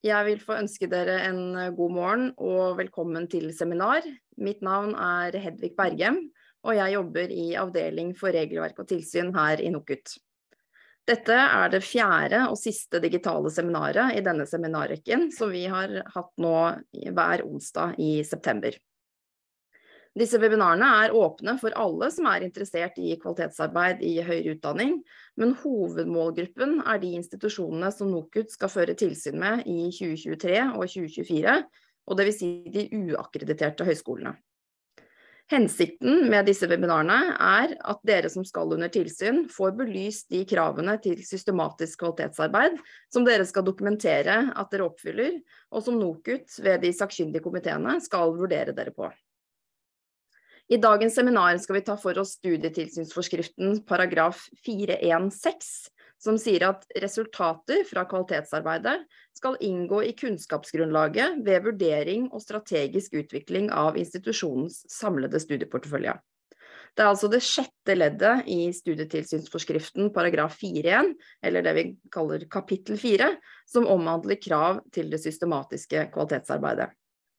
Jeg vil få ønske dere en god morgen og velkommen til seminar. Mitt navn er Hedvig Bergem, og jeg jobber i avdeling for regelverk og tilsyn her i NOKUT. Dette er det 4. og siste digitale seminaret i denne seminarrekken, som vi har hatt nå hver onsdag i september. Disse webinarene er åpne for alle som er interessert i kvalitetsarbeid i høyere utdanning, men hovedmålgruppen er de institusjonene som NOKUT skal føre tilsyn med i 2023 og 2024, og det vil si de uakkrediterte høyskolene. Hensikten med disse webinarene er at dere som skal under tilsyn får belyst de kravene til systematisk kvalitetsarbeid som dere skal dokumentere at dere oppfyller, og som NOKUT ved de sakkyndige komiteene skal vurdere dere på. I dagens seminar skal vi ta for oss studietilsynsforskriften paragraf 4.1.6, som sier at resultater fra kvalitetsarbeidet skal inngå i kunnskapsgrunnlaget ved vurdering og strategisk utvikling av institusjonens samlede studieportefølje. Det er altså det 6. leddet i studietilsynsforskriften paragraf 4.1, eller det vi kaller kapittel 4, som omhandler krav til det systematiske kvalitetsarbeidet.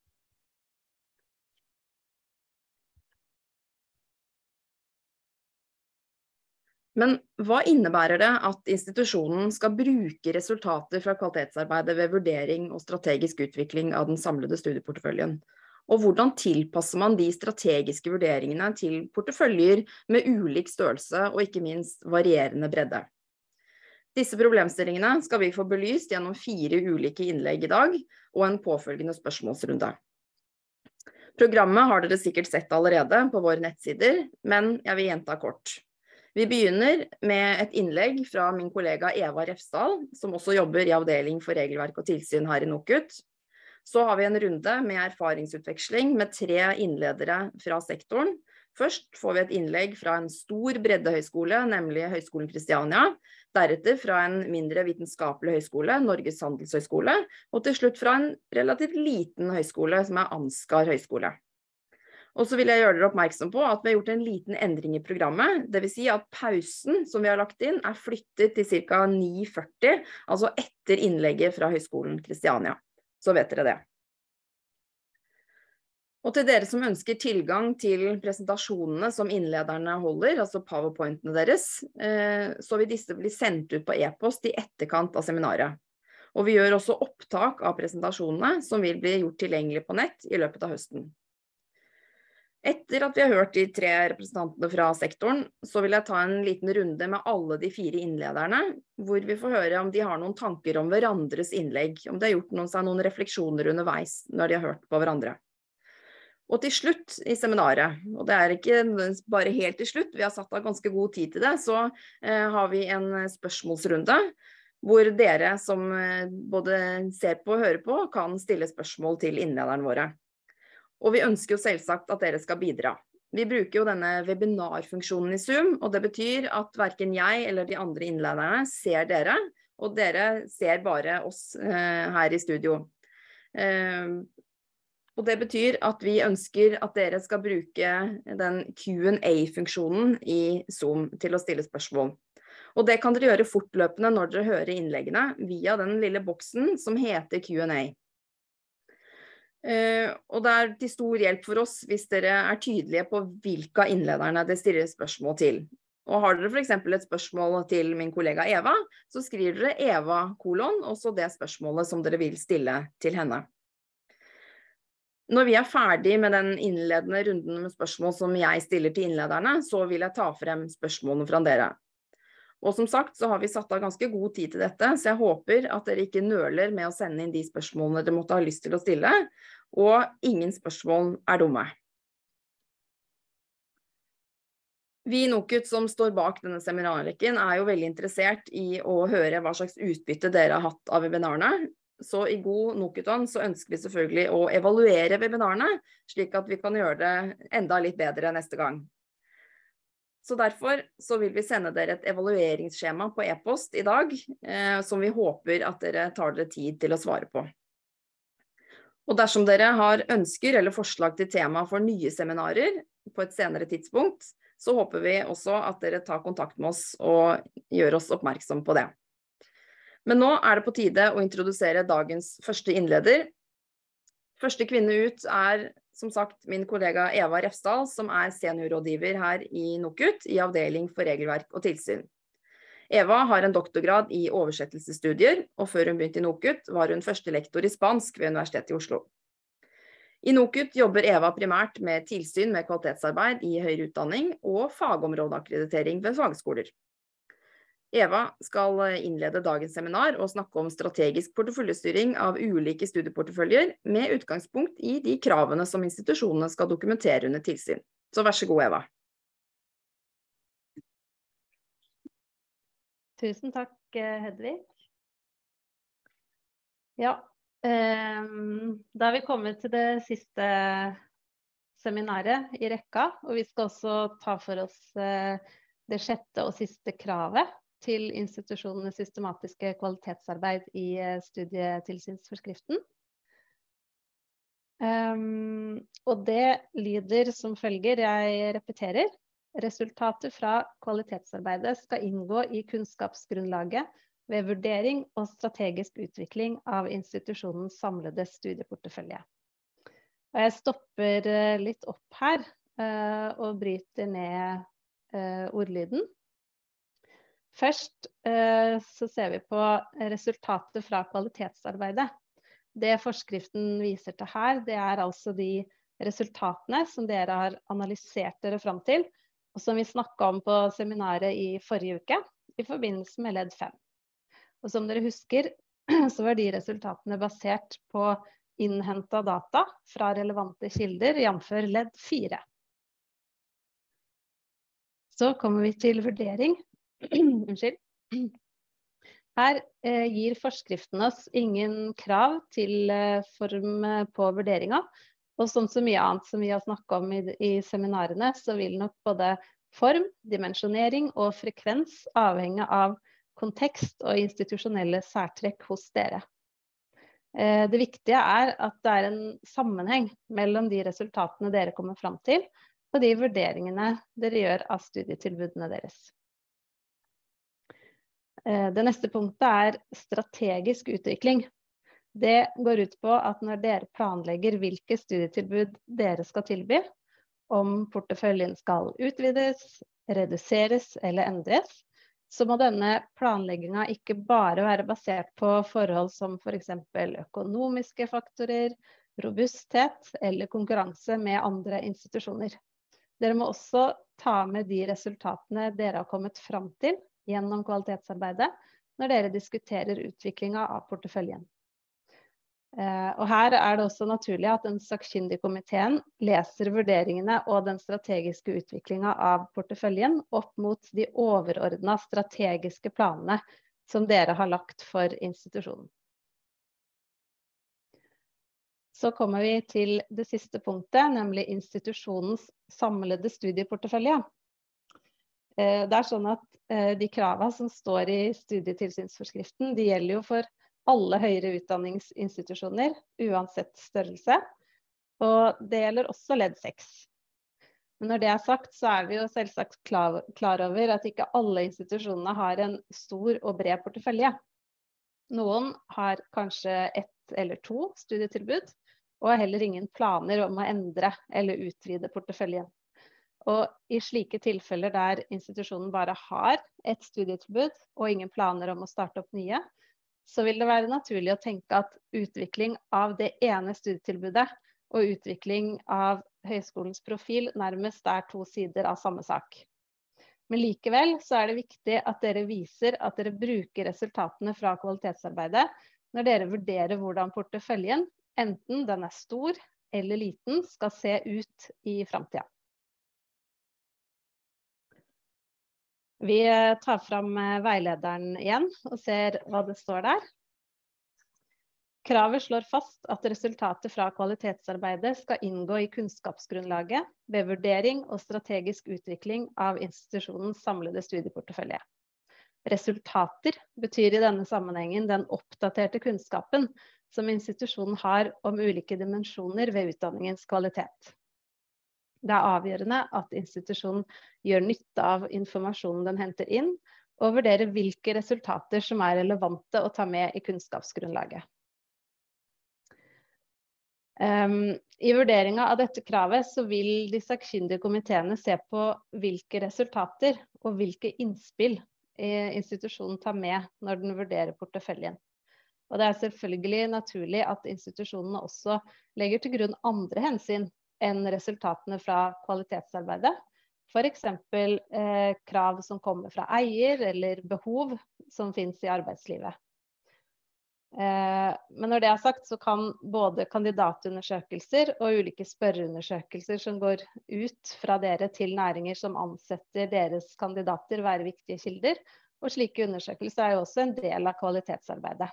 Men hva innebærer det at institusjonen skal bruke resultater fra kvalitetsarbeidet ved vurdering og strategisk utvikling av den samlede studieporteføljen? Og hvordan tilpasser man de strategiske vurderingene til porteføljer med ulik størrelse og ikke minst varierende bredde? Disse problemstillingene skal vi få belyst gjennom 4 ulike innlegg i dag og en påfølgende spørsmålsrunde. Programmet har dere sikkert sett allerede på våre nettsider, men jeg vil gjenta kort. Vi begynner med et innlegg fra min kollega Eva Refsdal, som også jobber i avdeling for regelverk og tilsyn her i NOKUT. Så har vi en runde med erfaringsutveksling med 3 innledere fra sektoren. Først får vi et innlegg fra en stor breddehøyskole, nemlig Høgskolen Kristiania. Deretter fra en mindre vitenskapelig høyskole, Norges Handelshøyskole. Og til slutt fra en relativt liten høyskole, som er Ansgar høyskole. Og så vil jeg gjøre dere oppmerksom på at vi har gjort en liten endring i programmet. Det vil si at pausen som vi har lagt inn er flyttet til ca. 9:40, altså etter innlegget fra Høgskolen Kristiania. Så vet dere det. Og til dere som ønsker tilgang til presentasjonene som innlederne holder, altså PowerPointene deres, så vil disse bli sendt ut på e-post i etterkant av seminaret. Og vi gjør også opptak av presentasjonene som vil bli gjort tilgjengelig på nett i løpet av høsten. Etter at vi har hørt de 3 representantene fra sektoren, så vil jeg ta en liten runde med alle de 4 innlederne, hvor vi får høre om de har noen tanker om hverandres innlegg, om de har gjort noen refleksjoner underveis når de har hørt på hverandre. Og til slutt i seminaret, og det er ikke bare helt til slutt, vi har satt av ganske god tid til det, så har vi en spørsmålsrunde, hvor dere som både ser på og hører på, kan stille spørsmål til innlederne våre. Og vi ønsker jo selvsagt at dere skal bidra. Vi bruker jo denne webinarfunksjonen i Zoom, og det betyr at hverken jeg eller de andre innlederne ser dere, og dere ser bare oss her i studio. Og det betyr at vi ønsker at dere skal bruke den Q&A-funksjonen i Zoom til å stille spørsmål. Og det kan dere gjøre fortløpende når dere hører innleggene via den lille boksen som heter Q&A. Og det er til stor hjelp for oss hvis dere er tydelige på hvilke av innlederne det stiller spørsmål til. Og har dere for eksempel et spørsmål til min kollega Eva, så skriver dere Eva : og så det spørsmålet som dere vil stille til henne. Når vi er ferdig med den innledende runden med spørsmål som jeg stiller til innlederne, så vil jeg ta frem spørsmålene fra dere. Og som sagt så har vi satt av ganske god tid til dette, så jeg håper at dere ikke nøler med å sende inn de spørsmålene dere måtte ha lyst til å stille, og ingen spørsmål er dumme. Vi i NOKUT som står bak denne seminarrekken er jo veldig interessert i å høre hva slags utbytte dere har hatt av webinarene. Så i god NOKUT-ånd så ønsker vi selvfølgelig å evaluere webinarene, slik at vi kan gjøre det enda litt bedre neste gang. Så derfor så vil vi sende dere et evalueringsskjema på e-post i dag, som vi håper at dere tar dere tid til å svare på. Og dersom dere har ønsker eller forslag til tema for nye seminarer på et senere tidspunkt, så håper vi også at dere tar kontakt med oss og gjør oss oppmerksom på det. Men nå det på tide å introdusere dagens første innleder. Første kvinne ut som sagt min kollega Eva Refsdal, som seniorrådgiver her i NOKUT i avdeling for regelverk og tilsyn. Eva har en doktorgrad i oversettelsesstudier, og før hun begynte i NOKUT var hun første lektor i spansk ved Universitetet i Oslo. I NOKUT jobber Eva primært med tilsyn med kvalitetsarbeid i høyere utdanning og fagområdeakkreditering ved fagskoler. Eva skal innlede dagens seminar og snakke om strategisk porteføljestyring av ulike studieporteføljer med utgangspunkt i de kravene som institusjonene skal dokumentere under tilsyn. Så vær så god, Eva. Tusen takk, Hedvig. Ja, da vi kommet til det siste seminaret i rekka, og vi skal også ta for oss det sjette og siste kravet til institusjonenes systematiske kvalitetsarbeid i studietilsynsforskriften. Og det lyder som følger, jeg repeterer. Resultater fra kvalitetsarbeidet skal inngå i kunnskapsgrunnlaget ved vurdering og strategisk utvikling av institusjonens samlede studieportefølje. Og jeg stopper litt opp her og bryter ned ordlyden. Først så ser vi på resultatet fra kvalitetsarbeidet. Det forskriften viser til her, det altså de resultatene som dere har analysert dere fram til, og som vi snakket om på seminaret i forrige uke, i forbindelse med ledd 5. Og som dere husker, så var de resultatene basert på innhentet data fra relevante kilder, jf. ledd 4. Så kommer vi til vurdering. Unnskyld. Her gir forskriften oss ingen krav til form på vurderingen, og som så mye annet som vi har snakket om i seminarene, så vil nok både form, dimensjonering og frekvens avhenge av kontekst og institusjonelle særtrekk hos dere. Det viktige at det en sammenheng mellom de resultatene dere kommer fram til, og de vurderingene dere gjør av studietilbudene deres. Det neste punktet strategisk utvikling. Det går ut på at når dere planlegger hvilke studietilbud dere skal tilby, om porteføljen skal utvides, reduseres eller endres, så må denne planleggingen ikke bare være basert på forhold som for eksempel økonomiske faktorer, robusthet eller konkurranse med andre institusjoner. Dere må også ta med de resultatene dere har kommet fram til gjennom kvalitetsarbeidet når dere diskuterer utviklingen av porteføljen. Og her det også naturlig at den sakkyndige komiteen leser vurderingene og den strategiske utviklingen av porteføljen opp mot de overordnede strategiske planene som dere har lagt for institusjonen. Så kommer vi til det siste punktet, nemlig institusjonens samlede studieportefølje. Det sånn at de kravene som står i studietilsynsforskriften, de gjelder jo for alle høyere utdanningsinstitusjoner, uansett størrelse, og det gjelder også ledd 6. Men når det sagt, så vi jo selvsagt klar over at ikke alle institusjonene har en stor og bred portefølje. Noen har kanskje 1 eller 2 studietilbud, og har heller ingen planer om å endre eller utvide porteføljen. Og i slike tilfeller der institusjonen bare har et studietilbud, og ingen planer om å starte opp nye, så vil det være naturlig å tenke at utvikling av det ene studietilbudet og utvikling av høyskolens profil nærmest 2 sider av samme sak. Men likevel så det viktig at dere viser at dere bruker resultatene fra kvalitetsarbeidet når dere vurderer hvordan porteføljen, enten den stor eller liten, skal se ut i fremtiden. Vi tar fram veilederen igjen og ser hva det står der. Kravet slår fast at resultatet fra kvalitetsarbeidet skal inngå i kunnskapsgrunnlaget ved vurdering og strategisk utvikling av institusjonens samlede studieportefølje. Resultater betyr i denne sammenhengen den oppdaterte kunnskapen som institusjonen har om ulike dimensjoner ved utdanningens kvalitet. Det avgjørende at institusjonen gjør nytte av informasjonen den henter inn, og vurdere hvilke resultater som relevante å ta med i kunnskapsgrunnlaget. I vurderingen av dette kravet så vil de sakkyndige komiteene se på hvilke resultater og hvilke innspill institusjonen tar med når den vurderer porteføljen. Og det selvfølgelig naturlig at institusjonene også legger til grunn andre hensyn enn resultatene fra kvalitetsarbeidet. For eksempel krav som kommer fra eier eller behov som finnes i arbeidslivet. Men når det sagt, så kan både kandidatundersøkelser og ulike spørreundersøkelser som går ut fra dere til næringer som ansetter deres kandidater være viktige kilder, og slike undersøkelser jo også en del av kvalitetsarbeidet.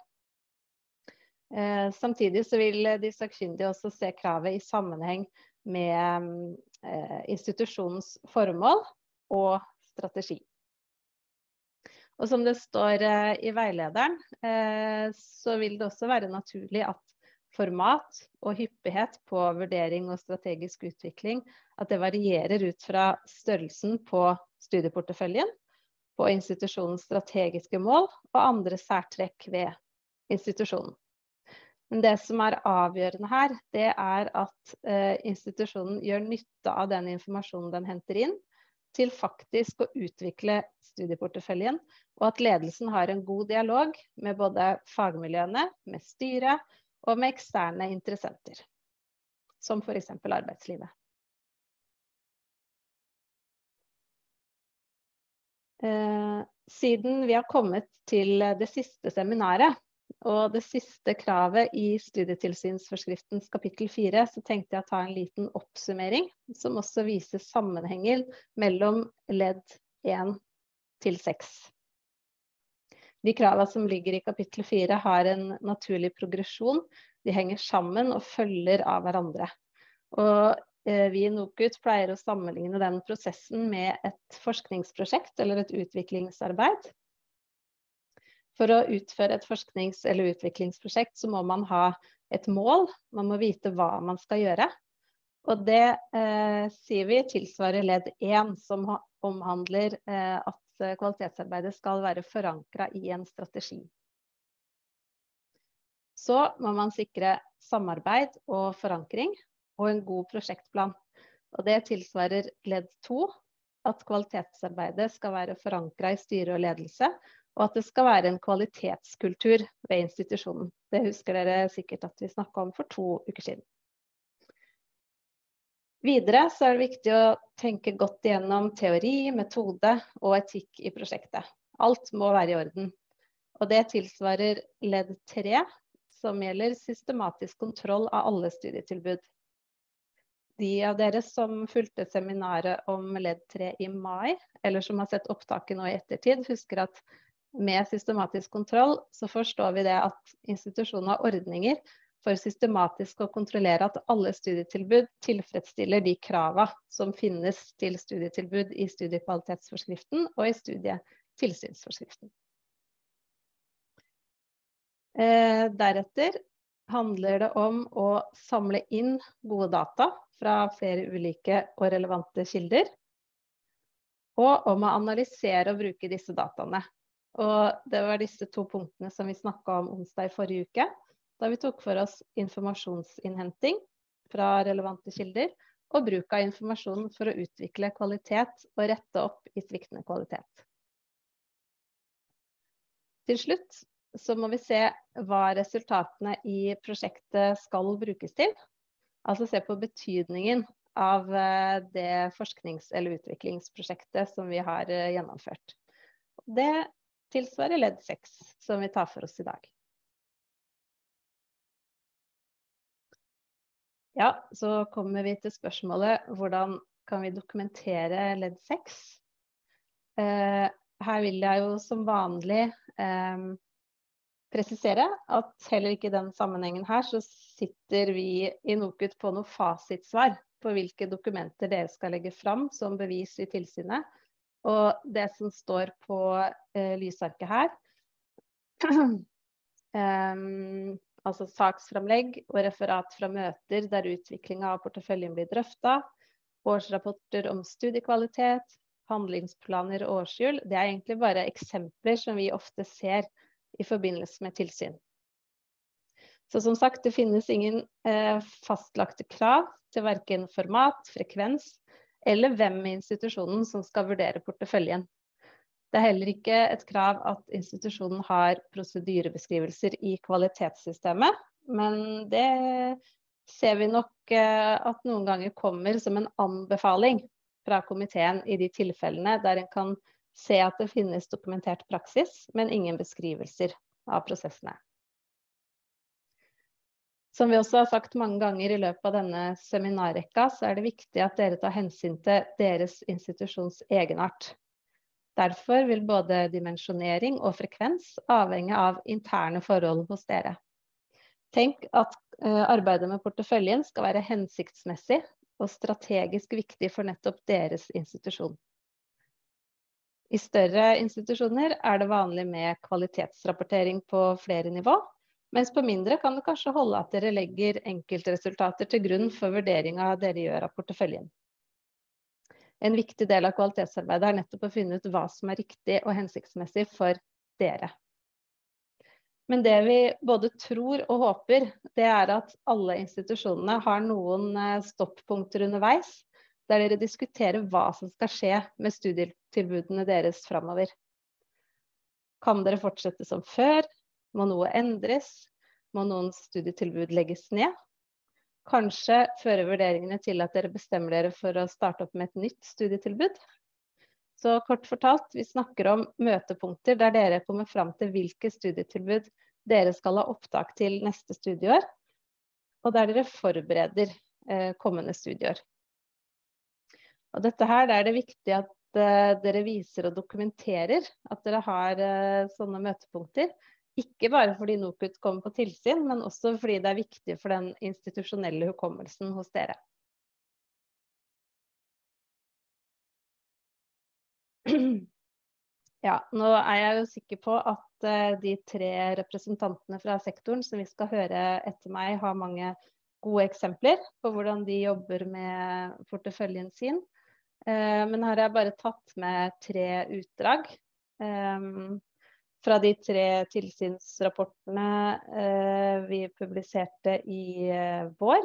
Samtidig så vil de sakkyndige også se kravet i sammenheng med institusjonens formål og strategi. Og som det står i veilederen, så vil det også være naturlig at format og hyppighet på vurdering og strategisk utvikling, at det varierer ut fra størrelsen på studieporteføljen, på institusjonens strategiske mål og andre særtrekk ved institusjonen. Men det som avgjørende her, det at institusjonen gjør nytte av den informasjonen den henter inn, til faktisk å utvikle studieporteføljen, og at ledelsen har en god dialog med både fagmiljøene, med styret og med eksterne interessenter, som for eksempel arbeidslivet. Siden vi har kommet til det siste seminaret, og det siste kravet i studietilsynsforskriftens kapittel 4, så tenkte jeg å ta en liten oppsummering, som også viser sammenhengen mellom ledd 1 til 6. De kravene som ligger i kapittel 4 har en naturlig progresjon, de henger sammen og følger av hverandre. Og vi i NOKUT pleier å sammenligne den prosessen med et forskningsprosjekt eller et utviklingsarbeid. For å utføre et forsknings- eller utviklingsprosjekt så må man ha et mål, man må vite hva man skal gjøre. Og det sier vi tilsvarer ledd 1, som omhandler at kvalitetsarbeidet skal være forankret i en strategi. Så må man sikre samarbeid og forankring og en god prosjektplan. Og det tilsvarer ledd 2, at kvalitetsarbeidet skal være forankret i styre og ledelse, og at det skal være en kvalitetskultur ved institusjonen. Det husker dere sikkert at vi snakket om for 2 uker siden. Videre så det viktig å tenke godt igjennom teori, metode og etikk i prosjektet. Alt må være i orden. Og det tilsvarer ledd 3, som gjelder systematisk kontroll av alle studietilbud. De av dere som fulgte seminaret om ledd 3 i mai, eller som har sett opptaket nå i ettertid, husker at med systematisk kontroll så forstår vi det at institusjonen har ordninger for systematisk å kontrollere at alle studietilbud tilfredsstiller de kravene som finnes til studietilbud i studiekvalitetsforskriften og i studietilsynsforskriften. Deretter handler det om å samle inn gode data fra flere ulike og relevante kilder, og om å analysere og bruke disse dataene. Og det var disse 2 punktene som vi snakket om onsdag i forrige uke, da vi tok for oss informasjonsinnhenting fra relevante kilder, og bruk av informasjon for å utvikle kvalitet og rette opp i sviktende kvalitet. Til slutt så må vi se hva resultatene i prosjektet skal brukes til, altså se på betydningen av det forsknings- eller utviklingsprosjektet som vi har gjennomført. Det tilsvarer ledd 6, som vi tar for oss i dag. Ja, så kommer vi til spørsmålet, hvordan kan vi dokumentere ledd 6? Her vil jeg jo som vanlig presisere at heller ikke i den sammenhengen her så sitter vi i NOKUT på noe fasitsvar på hvilke dokumenter dere skal legge fram som bevis i tilsynet. Og det som står på lysarket her, altså saksframlegg og referat fra møter der utviklingen av porteføljen blir drøftet, årsrapporter om studiekvalitet, handlingsplaner og årshjul, det er egentlig bare eksempler som vi ofte ser i forbindelse med tilsyn. Så som sagt, det finnes ingen fastlagte krav til hverken format, frekvens eller hvem i institusjonen som skal vurdere porteføljen. Det er heller ikke et krav at institusjonen har prosedyrebeskrivelser i kvalitetssystemet, men det ser vi nok at noen ganger kommer som en anbefaling fra komiteen i de tilfellene der en kan se at det finnes dokumentert praksis, men ingen beskrivelser av prosessene. Som vi også har sagt mange ganger i løpet av denne seminarrekka, så er det viktig at dere tar hensyn til deres institusjons egenart. Derfor vil både dimensjonering og frekvens avhenge av interne forhold hos dere. Tenk at arbeidet med porteføljen skal være hensiktsmessig og strategisk viktig for nettopp deres institusjon. I større institusjoner er det vanlig med kvalitetsrapportering på flere nivå, mens på mindre kan det kanskje holde at dere legger enkeltresultater til grunn for vurderingen dere gjør av porteføljen. En viktig del av kvalitetsarbeidet er nettopp å finne ut hva som er riktig og hensiktsmessig for dere. Men det vi både tror og håper, det er at alle institusjonene har noen stopppunkter underveis, der dere diskuterer hva som skal skje med studietilbudene deres fremover. Kan dere fortsette som før? Må noe endres? Må noen studietilbud legges ned? Kanskje fører vurderingene til at dere bestemmer dere for å starte opp med et nytt studietilbud. Så kort fortalt, vi snakker om møtepunkter der dere kommer fram til hvilke studietilbud dere skal ha opptak til neste studieår, og der dere forbereder kommende studieår. Og dette her, der er det viktig at dere viser og dokumenterer at dere har sånne møtepunkter. Ikke bare fordi NOKUT kommer på tilsyn, men også fordi det er viktig for den institusjonelle hukommelsen hos dere. Ja, nå er jeg jo sikker på at de 3 representantene fra sektoren som vi skal høre etter meg har mange gode eksempler på hvordan de jobber med porteføljen sin. Men her har jeg bare tatt med 3 utdrag fra de 3 tilsynsrapportene vi publiserte i vår.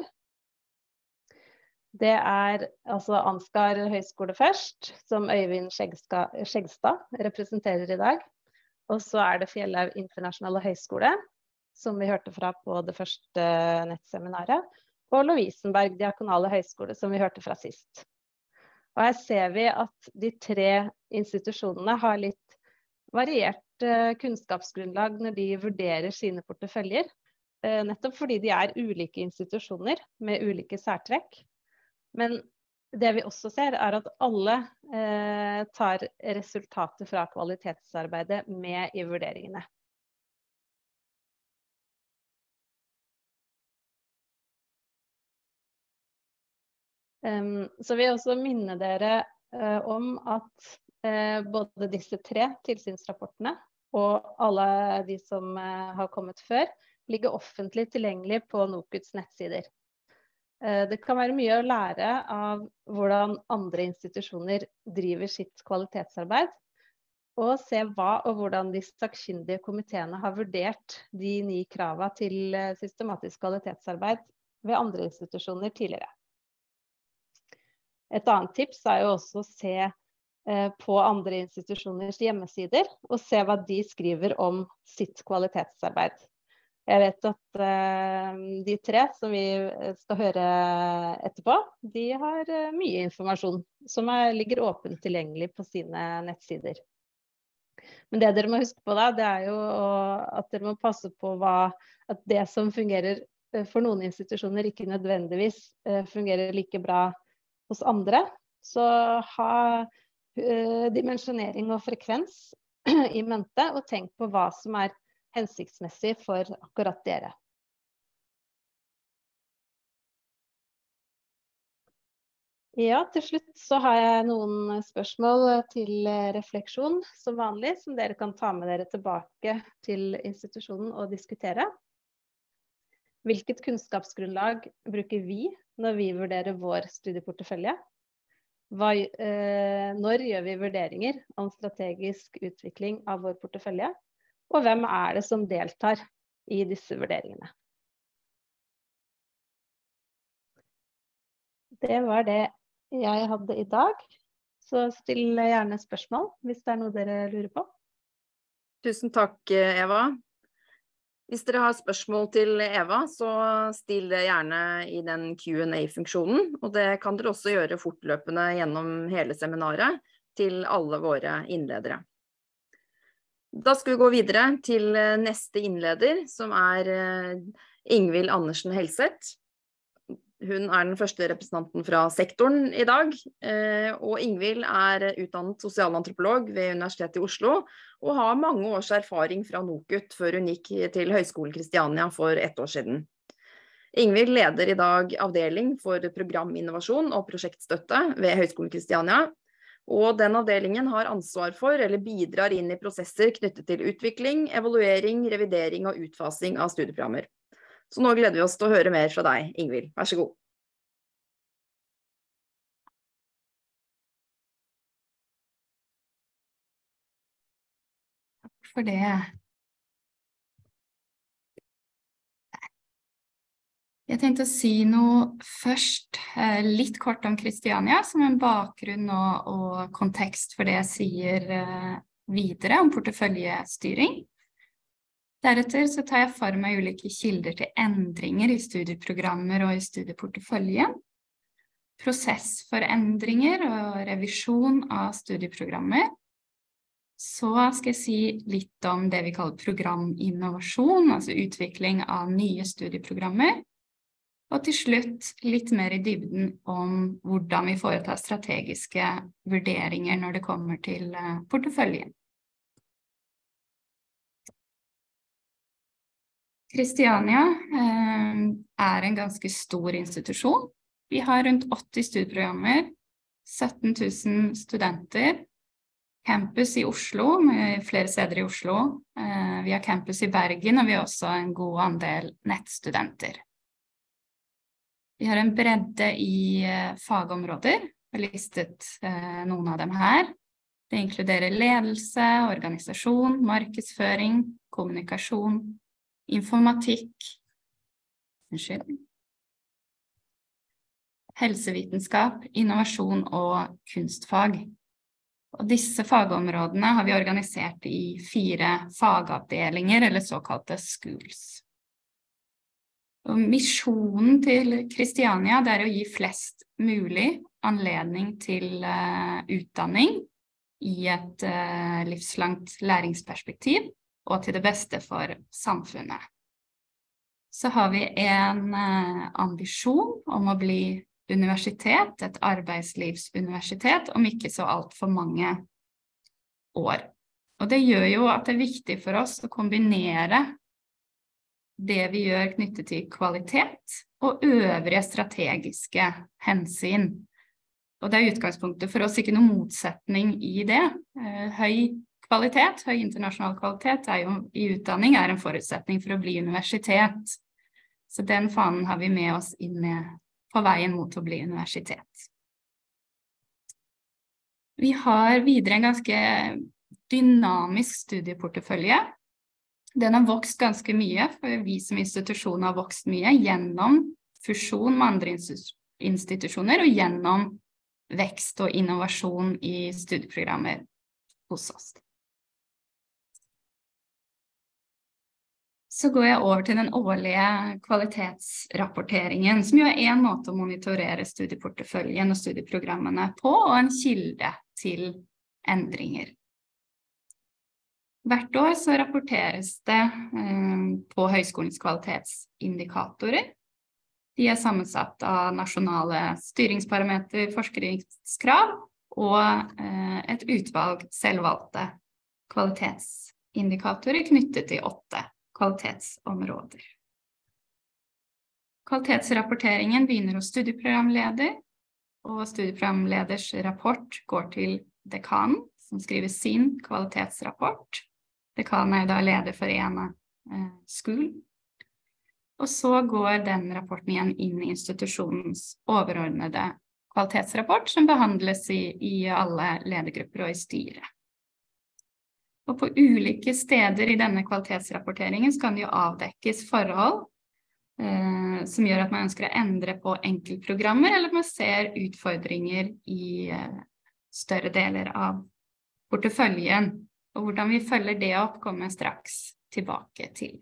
Det er altså Ansgar høyskole først, som Øyvind Skjegstad representerer i dag. Og så er det Fjellhaug internasjonale høyskole, som vi hørte fra på det første nettseminaret. Og Lovisenberg diakonale høyskole, som vi hørte fra sist. Og her ser vi at de 3 institusjonene har litt variert kunnskapsgrunnlag når de vurderer sine porteføljer, nettopp fordi de er ulike institusjoner med ulike særtrekk. Men det vi også ser er at alle tar resultater fra kvalitetsarbeidet med i vurderingene. Så vil jeg også minne dere om at både disse 3 tilsynsrapportene og alle de som har kommet før, ligger offentlig tilgjengelig på NOKUTs nettsider. Det kan være mye å lære av hvordan andre institusjoner driver sitt kvalitetsarbeid, og se hva og hvordan de sakkyndige komiteene har vurdert de 9 kravene til systematisk kvalitetsarbeid ved andre institusjoner tidligere. Et annet tips er jo også å se på andre institusjoners hjemmesider og se hva de skriver om sitt kvalitetsarbeid. Jeg vet at de 3 som vi skal høre etterpå, de har mye informasjon som ligger åpent tilgjengelig på sine nettsider. Men det dere må huske på da, det er jo at dere må passe på at det som fungerer for noen institusjoner ikke nødvendigvis fungerer like bra hos andre. Så ha dimensjonering og frekvens i mente, og tenk på hva som er hensiktsmessig for akkurat dere. Ja, til slutt så har jeg noen spørsmål til refleksjon som vanlig, som dere kan ta med dere tilbake til institusjonen og diskutere. Hvilket kunnskapsgrunnlag bruker vi når vi vurderer vår studieportefølje? Når gjør vi vurderinger om strategisk utvikling av vår portefølje, og hvem det som deltar i disse vurderingene? Det var det jeg hadde i dag, så still gjerne spørsmål hvis det noe dere lurer på. Tusen takk, Eva. Hvis dere har spørsmål til Eva, så still det gjerne i den Q&A-funksjonen, og det kan dere også gjøre fortløpende gjennom hele seminaret til alle våre innledere. Da skal vi gå videre til neste innleder, som Ingvild Andersen Helseth. Hun den første representanten fra sektoren i dag, og Ingvild utdannet sosialantropolog ved Universitetet i Oslo, og har mange års erfaring fra NOKUT før hun gikk til Høgskolen Kristiania for 1 år siden. Ingvild leder i dag avdeling for programinnovasjon og prosjektstøtte ved Høgskolen Kristiania, og den avdelingen har ansvar for eller bidrar inn i prosesser knyttet til utvikling, evaluering, revidering og utfasing av studieprogrammer. Så nå gleder vi oss til å høre mer fra deg, Ingvild. Vær så god. Takk for det. Jeg tenkte å si noe først, litt kort om Kristiania, som en bakgrunn og kontekst for det jeg sier videre om porteføljestyring. Deretter så tar jeg for meg ulike kilder til endringer i studieprogrammer og i studieporteføljen, prosess for endringer og revisjon av studieprogrammer. Så skal jeg si litt om det vi kaller programinnovasjon, altså utvikling av nye studieprogrammer. Og til slutt litt mer i dybden om hvordan vi foretar strategiske vurderinger når det kommer til porteføljen. Kristiania en ganske stor institusjon. Vi har rundt 80 studieprogrammer, 17 000 studenter, campus i Oslo, med flere steder i Oslo. Vi har campus i Bergen, og vi har også en god andel nettstudenter. Vi har en bredde i fagområder, jeg har listet noen av dem her. Det inkluderer ledelse, organisasjon, markedsføring, kommunikasjon, informatikk, helsevitenskap, innovasjon og kunstfag. Og disse fagområdene har vi organisert i 4 fagavdelinger, eller såkalte schools. Og misjonen til Kristiania er å gi flest mulig anledning til utdanning i et livslangt læringsperspektiv, og til det beste for samfunnet. Så har vi en ambisjon om å bli universitet, et arbeidslivsuniversitet, om ikke så alt for mange år. Og det gjør jo at det viktig for oss å kombinere det vi gjør knyttet til kvalitet og øvrige strategiske hensyn. Og det utgangspunktet for oss ikke noen motsetning i det. Høy kvalitet, høy internasjonal kvalitet jo i utdanning en forutsetning for å bli universitet. Så den fanen har vi med oss inn på veien mot å bli universitet. Vi har videre en ganske dynamisk studieportefølje. Den har vokst ganske mye, for vi som institusjon har vokst mye gjennom fusjon med andre institusjoner og gjennom vekst og innovasjon i studieprogrammer hos oss. Så går jeg over til den årlige kvalitetsrapporteringen, som jo en måte å monitorere studieporteføljen og studieprogrammene på, og en kilde til endringer. Hvert år så rapporteres det på høyskolens kvalitetsindikatorer. De sammensatt av nasjonale styringsparameter, forskningskrav og et utvalg selvvalgte kvalitetsindikatorer knyttet til 8 kvalitetsområder. Kvalitetsrapporteringen begynner hos studieprogramleder, og studieprogramleders rapport går til dekanen, som skriver sin kvalitetsrapport. Dekanen da leder for en skole. Og så går den rapporten igjen inn i institusjonens overordnede kvalitetsrapport som behandles i alle ledergrupper og i styret. Og på ulike steder i denne kvalitetsrapporteringen så kan det jo avdekkes forhold som gjør at man ønsker å endre på enkeltprogrammer, eller man ser utfordringer i større deler av porteføljen. Og hvordan vi følger det opp kommer jeg straks tilbake til.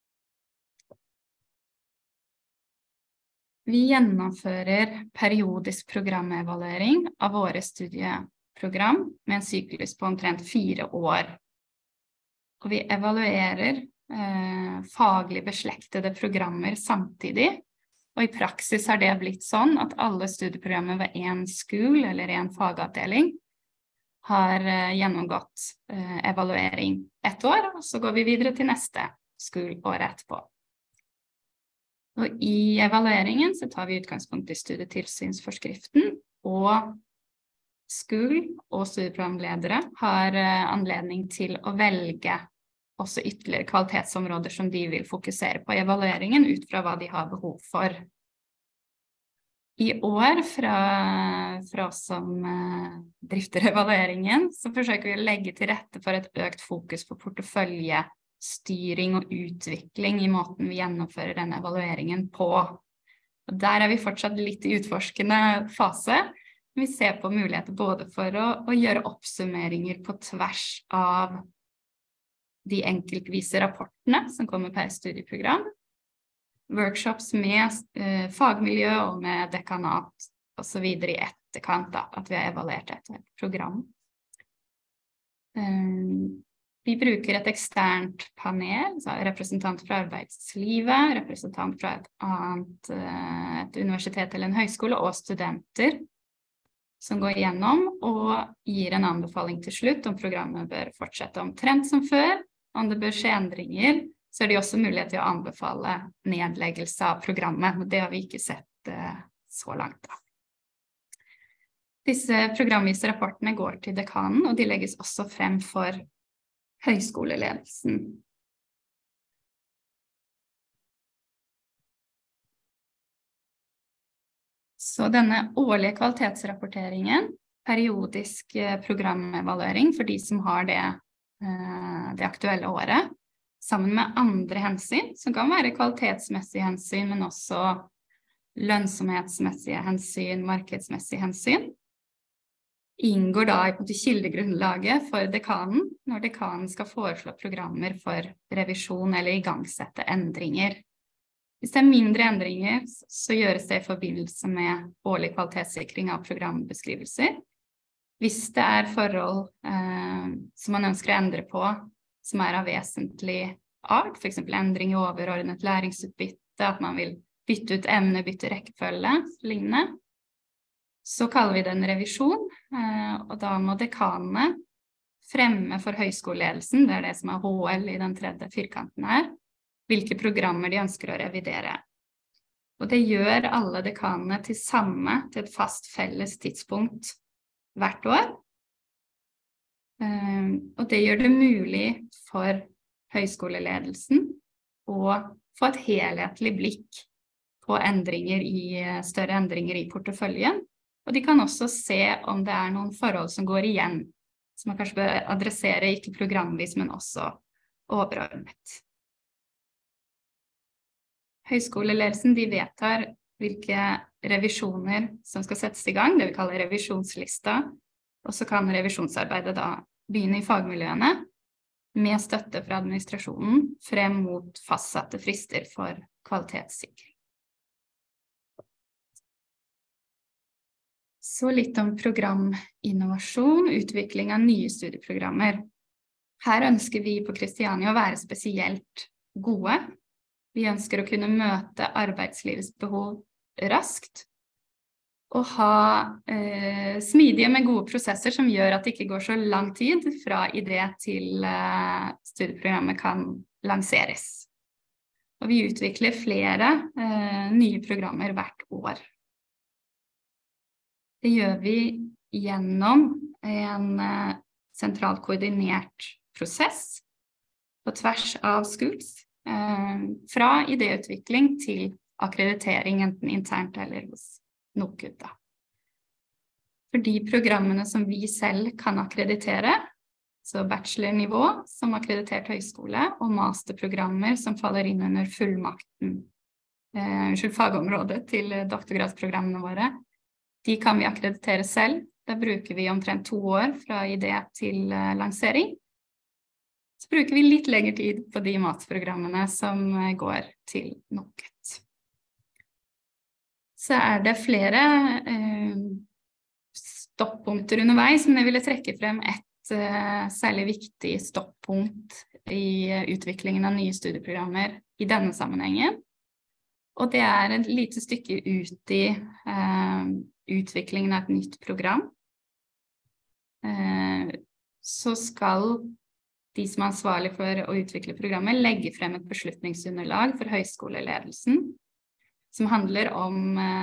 Vi gjennomfører periodisk programevaluering av våre studieprogram med en syklus på omtrent 4 år. Og vi evaluerer faglig beslektede programmer samtidig, og i praksis har det blitt sånn at alle studieprogrammer ved en skole eller en fagavdeling har gjennomgått evaluering 1 år, og så går vi videre til neste skole året etterpå. Og i evalueringen så tar vi utgangspunkt i studietilsynsforskriften, og skole og studieprogramledere har anledning til å velge også ytterligere kvalitetsområder som de vil fokusere på i evalueringen ut fra hva de har behov for. I år fra oss som drifter evalueringen, så forsøker vi å legge til rette for et økt fokus på porteføljestyring og utvikling i måten vi gjennomfører denne evalueringen på. Og der vi fortsatt litt i utforskende fase. Vi ser på muligheter både for å gjøre oppsummeringer på tvers av de enkeltvise rapportene som kommer per studieprogram, workshops med fagmiljø og med dekanat og så videre i etterkant da, at vi har evaluert et program. Vi bruker et eksternt panel, så representant fra arbeidslivet, representant fra et universitet eller en høyskole og studenter som går igjennom og gir en anbefaling til slutt om programmet bør fortsette omtrent som før. Om det bør skje endringer, så det også mulighet til å anbefale nedleggelse av programmet, og det har vi ikke sett så langt da. Disse programvise rapportene går til dekanen, og de legges også frem for høyskoleledelsen. Så denne årlige kvalitetsrapporteringen, periodisk programevaluering for de som har det aktuelle året, sammen med andre hensyn, som kan være kvalitetsmessige hensyn, men også lønnsomhetsmessige hensyn, markedsmessige hensyn, inngår da i kildegrunnlaget for dekanen, når dekanen skal foreslå programmer for revisjon eller igangsette endringer. Hvis det mindre endringer, så gjøres det i forbindelse med årlig kvalitetssikring av programbeskrivelser. Hvis det forhold som man ønsker å endre på, som av vesentlig art, for eksempel endring i overordnet læringsutbytte, at man vil bytte ut emne, bytte rekkefølge, lignende, så kaller vi det en revisjon, og da må dekanene fremme for høyskoleledelsen, det det som HL i den tredje firkanten her, hvilke programmer de ønsker å revidere. Og det gjør alle dekanene til et fast felles tidspunkt hvert år. Og det gjør det mulig for høyskoleledelsen å få et helhetlig blikk på større endringer i porteføljen. Og de kan også se om det noen forhold som går igjen, som man kanskje bør adressere ikke programvis, men også overordnet. Høyskoleledelsen de vedtar hvilke revisjoner som skal settes i gang, det vi kaller revisjonslista, og så kan revisjonsarbeidet da begynne i fagmiljøene med støtte fra administrasjonen frem mot fastsatte frister for kvalitetssikring. Så litt om programinnovasjon, utvikling av nye studieprogrammer. Her ønsker vi på Kristiania å være spesielt gode. Vi ønsker å kunne møte arbeidslivets behov raskt, og ha smidige, men gode prosesser som gjør at det ikke går så lang tid fra idé til studieprogrammet kan lanseres. Og vi utvikler flere nye programmer hvert år. Det gjør vi gjennom en sentralt koordinert prosess på tvers av schools, fra idéutvikling til akkreditering, enten internt eller hos NOKUT. For de programmene som vi selv kan akkreditere, så bachelornivå som akkreditert høyskole, og masterprogrammer som faller inn under fagområdet til doktorgradsprogrammene våre, de kan vi akkreditere selv. Da bruker vi omtrent 2 år fra idé til lansering. Så bruker vi litt lengre tid på de masterprogrammene som går til NOKUT. Så det flere stoppunkter underveis, men jeg ville trekke frem et særlig viktig stoppunkt i utviklingen av nye studieprogrammer i denne sammenhengen. Og det et lite stykke ut i utviklingen av et nytt program. Så skal de som ansvarlig for å utvikle programmet legge frem et beslutningsunderlag for høyskoleledelsen, som handler om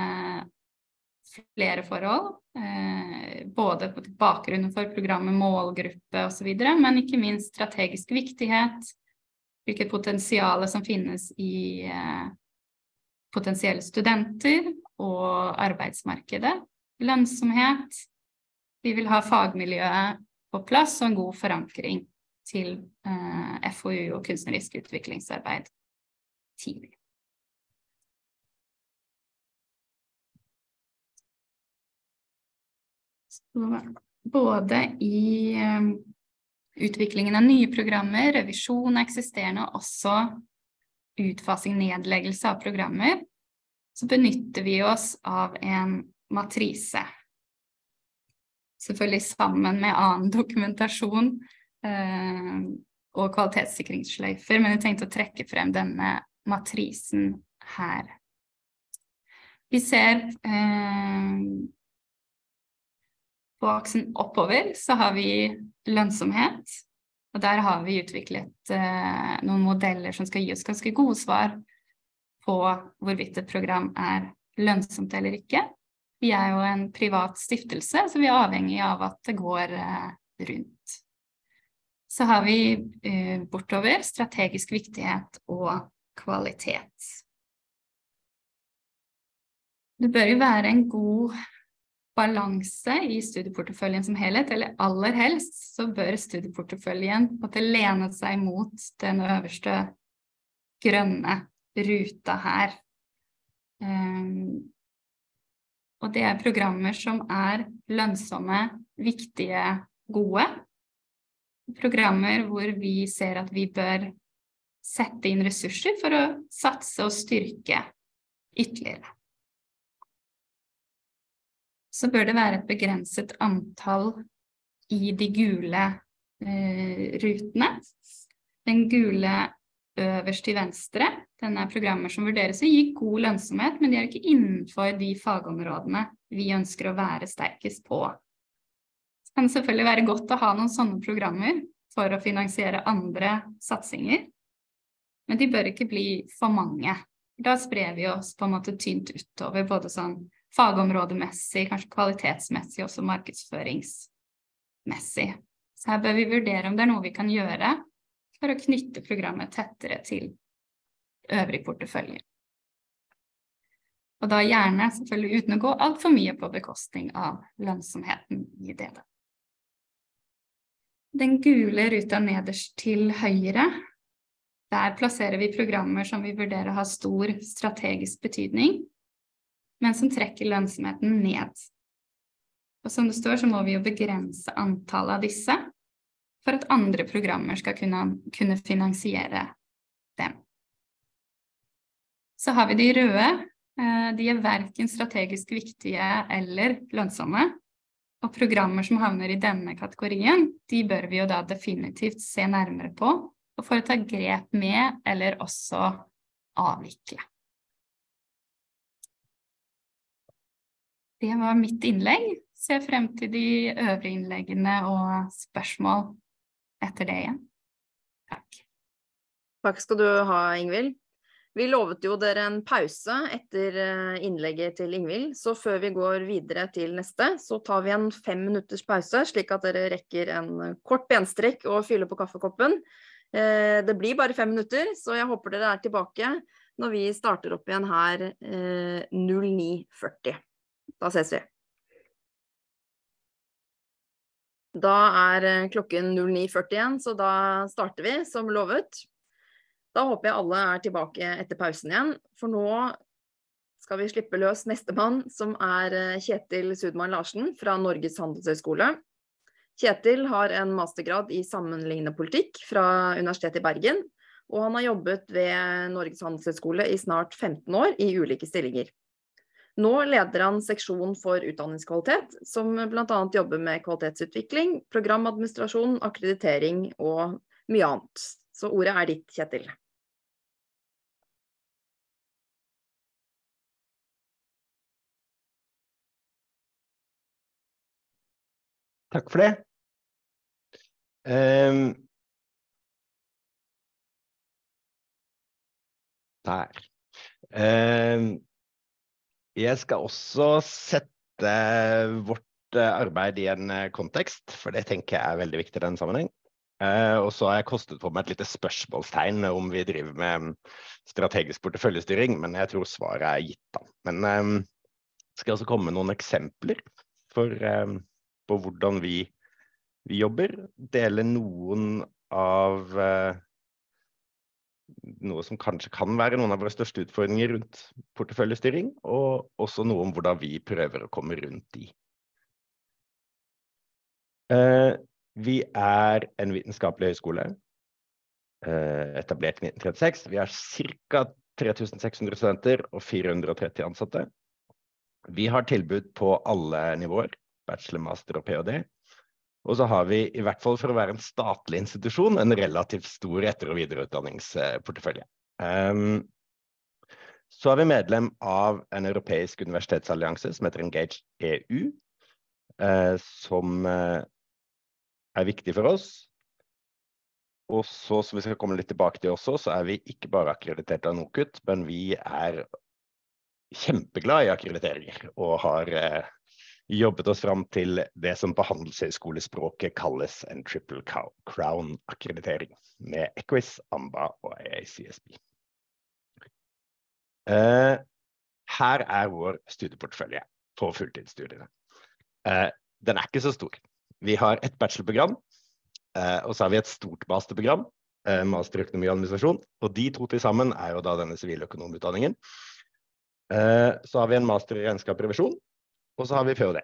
flere forhold, både på bakgrunnen for programmet, målgruppe og så videre, men ikke minst strategisk viktighet, hvilket potensiale som finnes i potensielle studenter og arbeidsmarkedet, lønnsomhet. Vi vil ha fagmiljøet på plass og en god forankring til FoU og kunstnerisk utviklingsarbeid tidlig. Så både i utviklingen av nye programmer, revisjon av eksisterende og også utfasing, nedleggelse av programmer, så benytter vi oss av en matrise. Selvfølgelig sammen med annen dokumentasjon og kvalitetssikringssløyfer, men jeg tenkte å trekke frem denne matrisen her. Vi ser på aksen oppover så har vi lønnsomhet, og der har vi utviklet noen modeller som skal gi oss ganske gode svar på hvorvidt et program lønnsomt eller ikke. Vi jo en privat stiftelse, så vi avhengig av at det går rundt. Så har vi bortover strategisk viktighet og kvalitet. Det bør jo være en god balanse i studieporteføljen som helhet, eller aller helst så bør studieporteføljen måtte lene seg mot den øverste grønne ruta her. Og det programmer som lønnsomme, viktige, gode. Programmer hvor vi ser at vi bør sette inn ressurser for å satse og styrke ytterligere. Så bør det være et begrenset antall i de gule rutene. Den gule øverst til venstre, denne programmer som vurderes å gi god lønnsomhet, men de ikke innenfor de fagområdene vi ønsker å være sterkest på. Det kan selvfølgelig være godt å ha noen sånne programmer for å finansiere andre satsinger, men de bør ikke bli for mange. Da sprer vi oss på en måte tynt utover, både sånn fagområdemessig, kanskje kvalitetsmessig, også markedsføringsmessig. Så her bør vi vurdere om det noe vi kan gjøre for å knytte programmet tettere til øvrig portefølje. Og da gjerne selvfølgelig uten å gå alt for mye på bekostning av lønnsomheten i det. Den gule ruta nederst til høyre, der plasserer vi programmer som vi vurderer har stor strategisk betydning, men som trekker lønnsomheten ned. Og som det står, så må vi jo begrense antallet av disse, for at andre programmer skal kunne finansiere dem. Så har vi de røde, de hverken strategisk viktige eller lønnsomme, og programmer som havner i denne kategorien, de bør vi jo da definitivt se nærmere på, og foreta grep med, eller også avvikle. Det var mitt innlegg. Se frem til de øvrige innleggene og spørsmål etter det igjen. Takk. Takk skal du ha, Ingvild. Vi lovet jo dere en pause etter innlegget til Ingvild, så før vi går videre til neste, så tar vi en 5 minutters pause, slik at dere rekker en kort benstrekk og fyller på kaffekoppen. Det blir bare 5 minutter, så jeg håper dere tilbake når vi starter opp igjen her 09:40. Da ses vi. Da klokken 09:41, så da starter vi som lovet. Da håper jeg alle tilbake etter pausen igjen, for nå skal vi slippe løs nestemann, som Kjetil Sudman Larsen fra Norges handelshøyskole. Kjetil har en mastergrad i sammenlignende politikk fra Universitetet i Bergen, og han har jobbet ved Norges handelshøyskole i snart 15 år i ulike stillinger. Nå leder han seksjon for utdanningskvalitet, som blant annet jobber med kvalitetsutvikling, programadministrasjon, akkreditering og mye annet. Så ordet ditt, Kjetil. Takk for det. Der. Jeg skal også sette vårt arbeid i en kontekst, for det tenker jeg veldig viktig i den sammenheng. Og så har jeg kostet på meg et lite spørsmålstegn om vi driver med strategisk porteføljestyring, men jeg tror svaret gitt da. Men skal jeg også komme med noen eksempler på hvordan vi jobber, dele noen av noe som kanskje kan være noen av våre største utfordringer rundt porteføljestyring, og også noe om hvordan vi prøver å komme rundt de. Vi en vitenskapelig høyskole, etablert i 1936. Vi har ca. 3600 studenter og 430 ansatte. Vi har tilbud på alle nivåer, bachelor, master og PhD. Og så har vi, i hvert fall for å være en statlig institusjon, en relativt stor etter- og videreutdanningsportefølje. Så er vi medlem av en europeisk universitetsallianse som heter Engage EU, som viktig for oss. Og så, som vi skal komme litt tilbake til også, så vi ikke bare akkreditert av NOKUT, men vi kjempeglad i akkrediteringer, og har jobbet oss fram til det som på handelshøyskolespråket kalles en Triple Crown-akkreditering, med EQUIS, AMBA og AACSB. Her vår studieportfølje på fulltidsstudiene. Den ikke så stor. Vi har et bachelorprogram, og så har vi et stort masterprogram, master i økonomi og administrasjon, og de to til sammen jo da denne siviløkonomutdanningen. Så har vi en master i regnskap og revisjon, og så har vi PhD.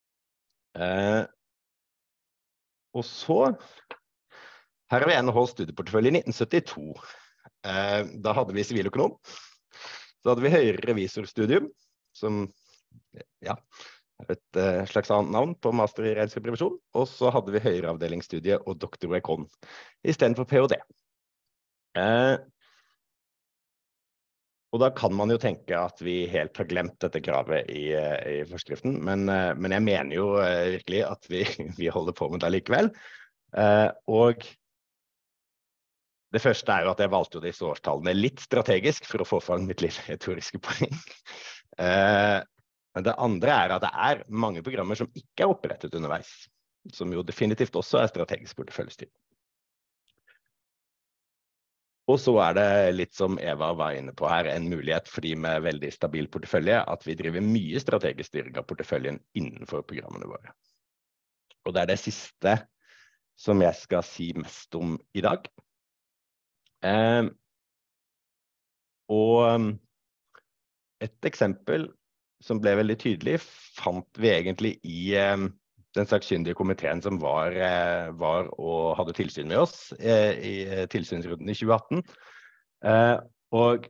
Og så, her vi NHHs studieportefølje i 1972. Da hadde vi siviløkonom, så hadde vi høyere revisorstudium, som et slags annet navn på master i regnskap og revisjon, og så hadde vi høyere avdelingsstudie og doktor og ekon, i stedet for PhD. Og da kan man jo tenke at vi helt har glemt dette kravet i forskriften, men jeg mener jo virkelig at vi holder på med det likevel. Og det første jo at jeg valgte jo disse årstallene litt strategisk for å få fram mitt lille retoriske poeng. Men det andre at det mange programmer som ikke opprettet underveis, som jo definitivt også strategisk porteføljestyring. Og så det litt som Eva var inne på her, en mulighet for de med veldig stabil portefølje, at vi driver mye strategisk styring av porteføljen innenfor programmene våre. Og det det siste som jeg skal si mest om i dag. Og et eksempel som ble veldig tydelig, fant vi egentlig i den sakkyndige komiteen som var og hadde tilsyn med oss i tilsynsrunden i 2018. Og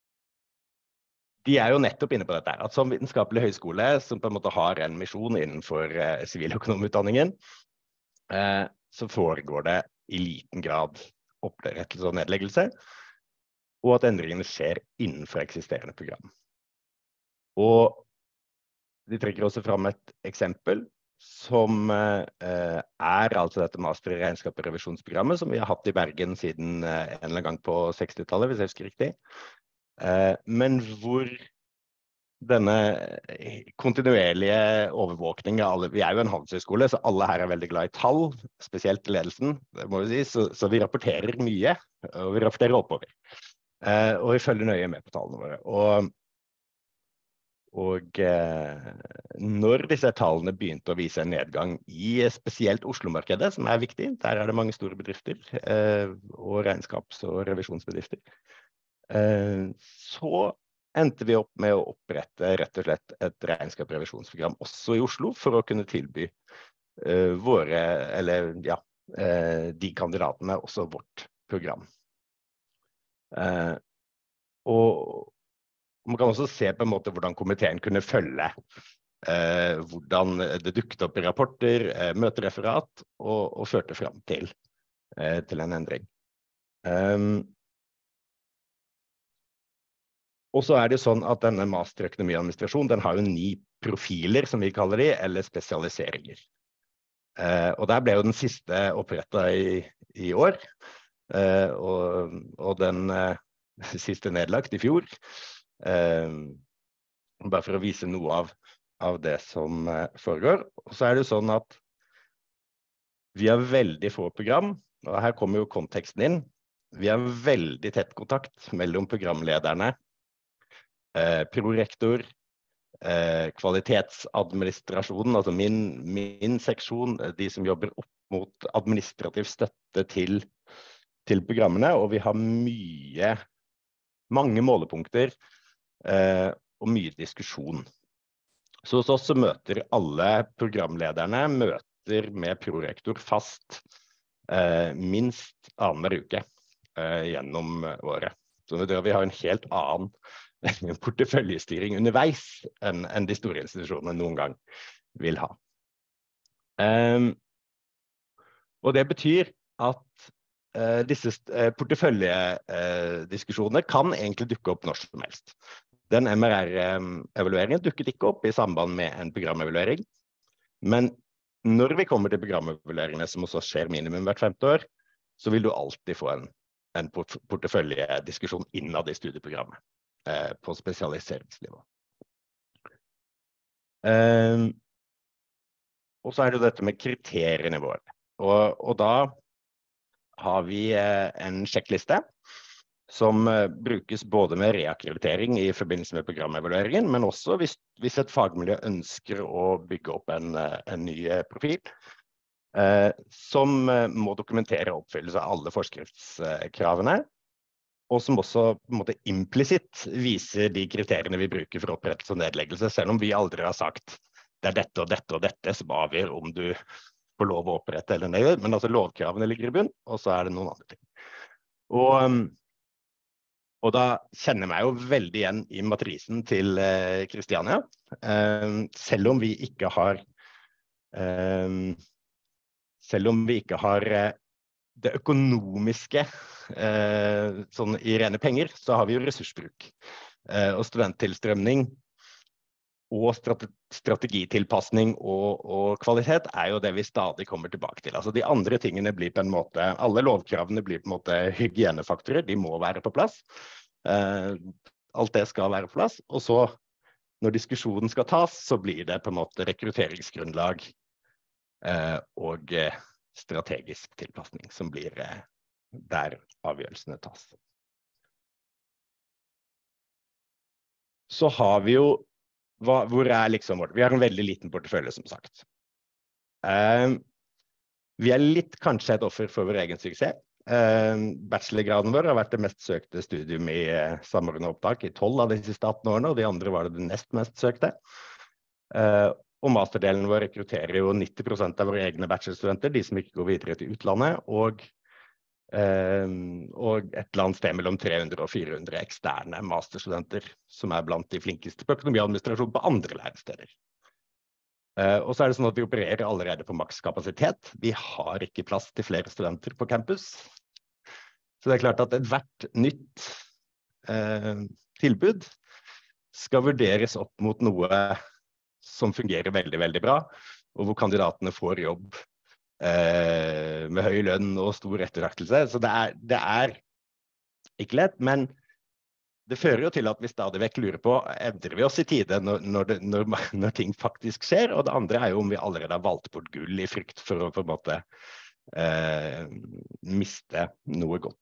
de jo nettopp inne på dette, at som vitenskapelig høyskole, som på en måte har en misjon innenfor siviløkonomutdanningen, så foregår det i liten grad opprettelse og nedleggelse, og at endringene skjer innenfor eksisterende program. Og de trekker også fram et eksempel, som altså dette master i regnskap og revisjonsprogrammet, som vi har hatt i Bergen siden en eller annen gang på 60-tallet, hvis jeg husker riktig. Men hvor denne kontinuerlige overvåkningen av alle, vi jo en handelshøyskole, så alle her veldig glad i tall, spesielt ledelsen, det må vi si, så vi rapporterer mye, og vi rapporterer oppover. Og vi følger nøye med på tallene våre. når disse tallene begynte å vise en nedgang i spesielt Oslo-markedet, som viktig, der det mange store bedrifter og regnskaps- og revisjonsbedrifter, så endte vi opp med å opprette rett og slett et regnskapsrevisjonsprogram også i Oslo for å kunne tilby de kandidatene også vårt program. Og man kan også se på en måte hvordan komiteen kunne følge hvordan det dukket opp i rapporter, møtereferat og førte frem til en endring. Og så det sånn at denne masterøkonomiadministrasjon, den har jo 9 profiler, som vi kaller de, eller spesialiseringer. Og der ble jo den siste opprettet i år, og den siste nedlagt i fjor. Bare for å vise noe av det som foregår. Og så det sånn at vi har veldig få program, og her kommer jo konteksten inn. Vi har veldig tett kontakt mellom programlederne, prorektor, kvalitetsadministrasjonen, altså min seksjon, de som jobber opp mot administrativ støtte til programmene, og vi har mange målepunkter og mye diskusjon. Så hos oss så møter alle programlederne med prorektor fast minst annenhver uke gjennom året. Så vi har en helt annen porteføljestyring underveis enn de store institusjonene noen gang vil ha. Og det betyr at disse porteføljediskusjonene kan egentlig dukke opp når som helst. Den MRR-evalueringen dukket ikke opp i samband med en programevaluering, men når vi kommer til programevalueringene, som også skjer minimum hvert 5. år, så vil du alltid få en porteføljediskusjon innad i studieprogrammet på spesialiseringsnivå. Og så det jo dette med kriteriene våre. Og da har vi en sjekkliste som brukes både med reakkreditering i forbindelse med programevalueringen, men også hvis et fagmiljø ønsker å bygge opp en ny profil, som må dokumentere oppfyllelse av alle forskriftskravene, og som også på en måte implisitt viser de kriteriene vi bruker for opprettelse og nedleggelse, selv om vi aldri har sagt det dette og dette og dette som avgjør om du får lov å opprette eller nei, men altså lovkravene ligger i bunn, og så det noen andre ting. Og da kjenner jeg meg jo veldig igjen i matrisen til Kristiania, selv om vi ikke har det økonomiske sånn i rene penger, så har vi jo ressursbruk. Og studenttilstrømning og strategitilpassning og kvalitet jo det vi stadig kommer tilbake til. Altså de andre tingene blir på en måte, alle lovkravene blir på en måte hygienefaktorer, de må være på plass. Alt det skal være på plass, og så når diskusjonen skal tas, så blir det på en måte rekrutteringsgrunnlag og strategisk tilpassning som blir der avgjørelsene tas. Så har vi jo, hvor liksom vårt? Vi har en veldig liten portefølje som sagt. Vi litt kanskje et offer for vår egen suksess. Bachelorgraden vår har vært det mest søkte studium i samordnet opptak i 12 av de siste 18 årene, og de andre var det nest mest søkte. Og masterdelen vår rekrutterer jo 90% av våre egne bachelorstudenter, de som ikke går videre til utlandet, og et eller annet sted mellom 300 og 400 eksterne masterstudenter, som blant de flinkeste på økonomiadministrasjon på andre læresteder. Og så det sånn at vi opererer allerede på makskapasitet. Vi har ikke plass til flere studenter på campus. Så det klart at hvert nytt tilbud skal vurderes opp mot noe som fungerer veldig, veldig bra, og hvor kandidatene får jobb med høy lønn og stor ettertraktelse. Så det ikke lett, men det fører jo til at vi stadig vekk lurer på, endrer vi oss i tide når ting faktisk skjer, og det andre jo om vi allerede har valgt bort gull i frykt for å på en måte miste noe godt.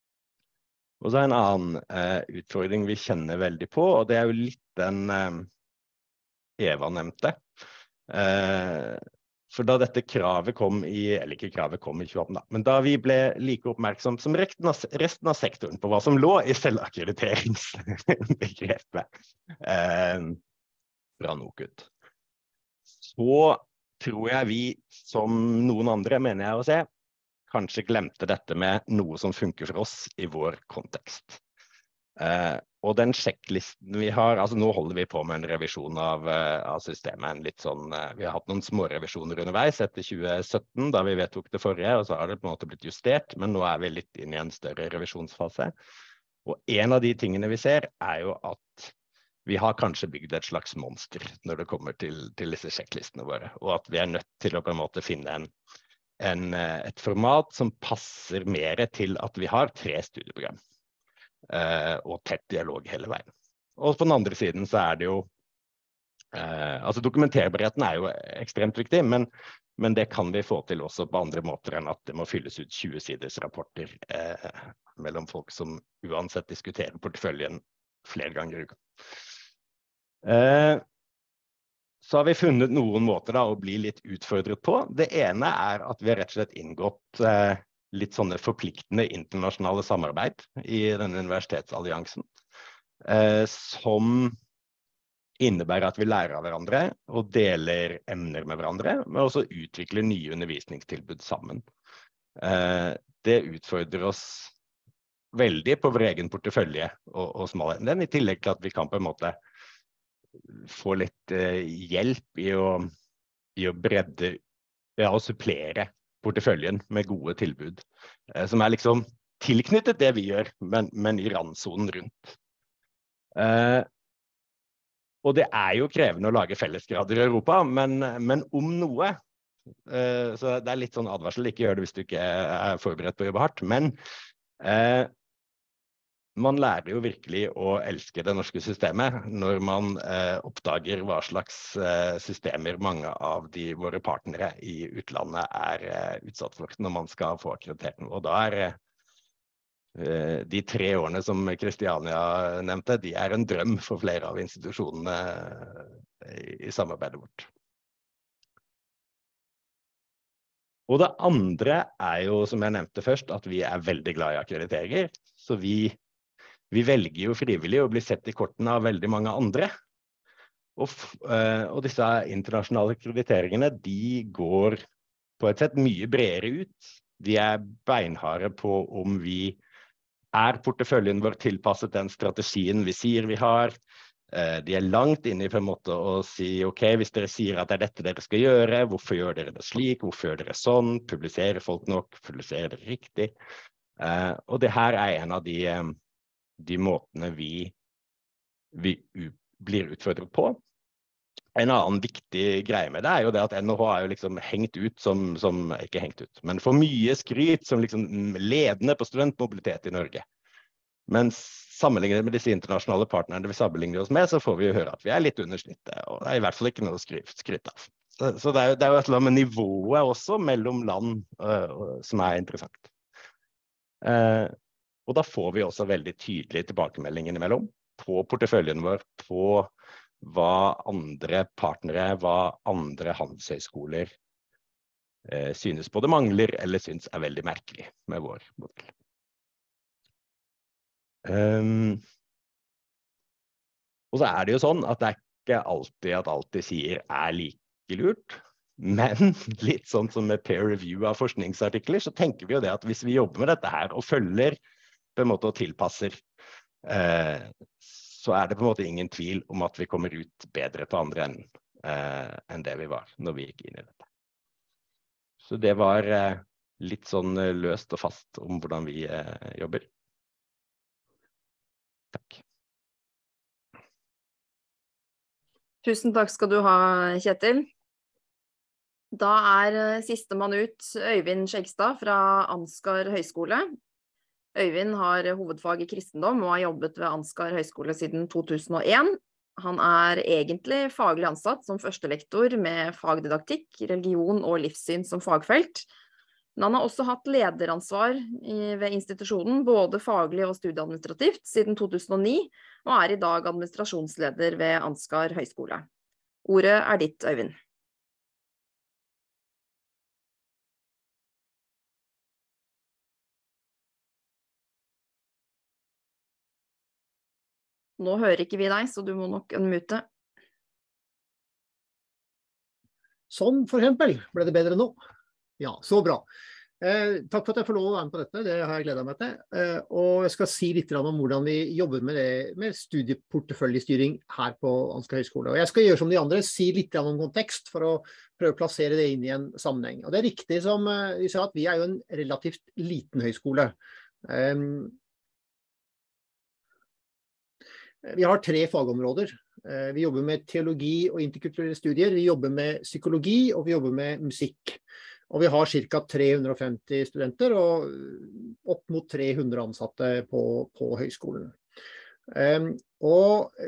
Og så en annen utfordring vi kjenner veldig på, og det jo litt Eva nevnte. For da dette kravet kom eller ikke kravet kom i 2018 da, men da vi ble like oppmerksom som resten av sektoren på hva som lå i selvakkrediteringsbegrepet fra NOKUT, så tror jeg vi, som noen andre mener jeg å se, kanskje glemte dette med noe som funker for oss i vår kontekst. Og den sjekklisten vi har, altså nå holder vi på med en revisjon av systemet, vi har hatt noen små revisjoner underveis etter 2017, da vi vedtok det forrige, og så har det på en måte blitt justert, men nå er vi litt inne i en større revisjonsfase. Og en av de tingene vi ser er jo at vi har kanskje bygd et slags monster når det kommer til disse sjekklistene våre, og at vi er nødt til å på en måte finne et format som passer mer til at vi har 3 studieprogram. Og tett dialog hele veien. Og på den andre siden så er det jo altså dokumenterbarheten er jo ekstremt viktig, men det kan vi få til også på andre måter enn at det må fylles ut 20 siders rapporter mellom folk som uansett diskuterer porteføljen flere ganger i uka. Så har vi funnet noen måter da å bli litt utfordret på. Det ene er at vi har rett og slett inngått litt sånne forpliktende internasjonale samarbeid i denne universitetsalliansen, som innebærer at vi lærer av hverandre og deler emner med hverandre, men også utvikler nye undervisningstilbud sammen. Det utfordrer oss veldig på vår egen portefølje og smalheten, i tillegg til at vi kan på en måte få litt hjelp i å bredde, og supplere porteføljen med gode tilbud, som er liksom tilknyttet det vi gjør, men i randsonen rundt. Og det er jo krevende å lage fellesgrader i Europa, men om noe, så det er litt sånn advarsel, ikke gjør det hvis du ikke er forberedt på å jobbe hardt, men man lærer jo virkelig å elske det norske systemet når man oppdager hva slags systemer mange av våre partnere i utlandet er utsatt for når man skal få akkreditering. Og da de 3 årene som Kristiania nevnte, de er en drøm for flere av institusjonene i samarbeidet vårt. Og det andre er jo, som jeg nevnte først, at vi er veldig glad i akkrediteringer, så vi velger jo frivillig å bli sett i kortene av veldig mange andre. Og disse internasjonale akkrediteringene, de går på et sett mye bredere ut. De er beinharde på om vi porteføljen vår tilpasset den strategien vi sier vi har. De langt inne i på en måte å si, ok, hvis dere sier at det dette dere skal gjøre, hvorfor gjør dere det slik, hvorfor gjør dere sånn, publiserer folk nok, publiserer dere riktig. Og det her en av de måtene vi blir utfordret på. En annen viktig greie med det jo det at NHH jo liksom hengt ut ikke hengt ut, men for mye skryt som liksom ledende på studentmobilitet i Norge. Men sammenlignet med disse internasjonale partnerne vi sammenligner oss med, så får vi jo høre at vi litt under snittet, og det i hvert fall ikke noe å skryte av. Så det jo et eller annet med nivået også mellom land som interessant. Og da får vi også veldig tydelige tilbakemeldinger imellom på porteføljen vår, på hva andre partnere, hva andre handelshøyskoler synes både mangler eller synes veldig merkelig med vår modell. Og så det jo sånn at det ikke alltid at alt de sier like lurt, men litt sånn som med peer review av forskningsartikler, så tenker vi jo det at hvis vi jobber med dette her og følger på en måte og tilpasser, så det på en måte ingen tvil om at vi kommer ut bedre på andre enden enn det vi var når vi gikk inn i dette. Så det var litt sånn løst og fast om hvordan vi jobber. Takk. Tusen takk skal du ha, Kjetil. Da sistemann ut Øyvind Skjegstad fra Ansgar høyskole. Øyvind har hovedfag i kristendom og har jobbet ved Ansgar høyskole siden 2001. Han egentlig faglig ansatt som førstelektor med fagdidaktikk, religion og livssyn som fagfelt. Men han har også hatt lederansvar ved institusjonen, både faglig og studieadministrativt, siden 2009, og i dag administrasjonsleder ved Ansgar høyskole. Ordet ditt, Øyvind. Nå hører ikke vi deg, så du må nok unmute. Sånn, for eksempel. Ble det bedre nå? Ja, så bra. Takk for at jeg får lov å være med på dette, det har jeg gledet meg til. Og jeg skal si litt om hvordan vi jobber med det med studieporteføljestyring her på Ansgar høgskole. Og jeg skal gjøre som de andre, si litt om kontekst for å prøve å plassere det inn i en sammenheng. Og det er riktig som vi sa, at vi er jo en relativt liten høyskole. Vi har 3 fagområder. Vi jobber med teologi og interkulturelle studier, vi jobber med psykologi og vi jobber med musikk. Og vi har ca. 350 studenter og opp mot 300 ansatte på høyskolen. Og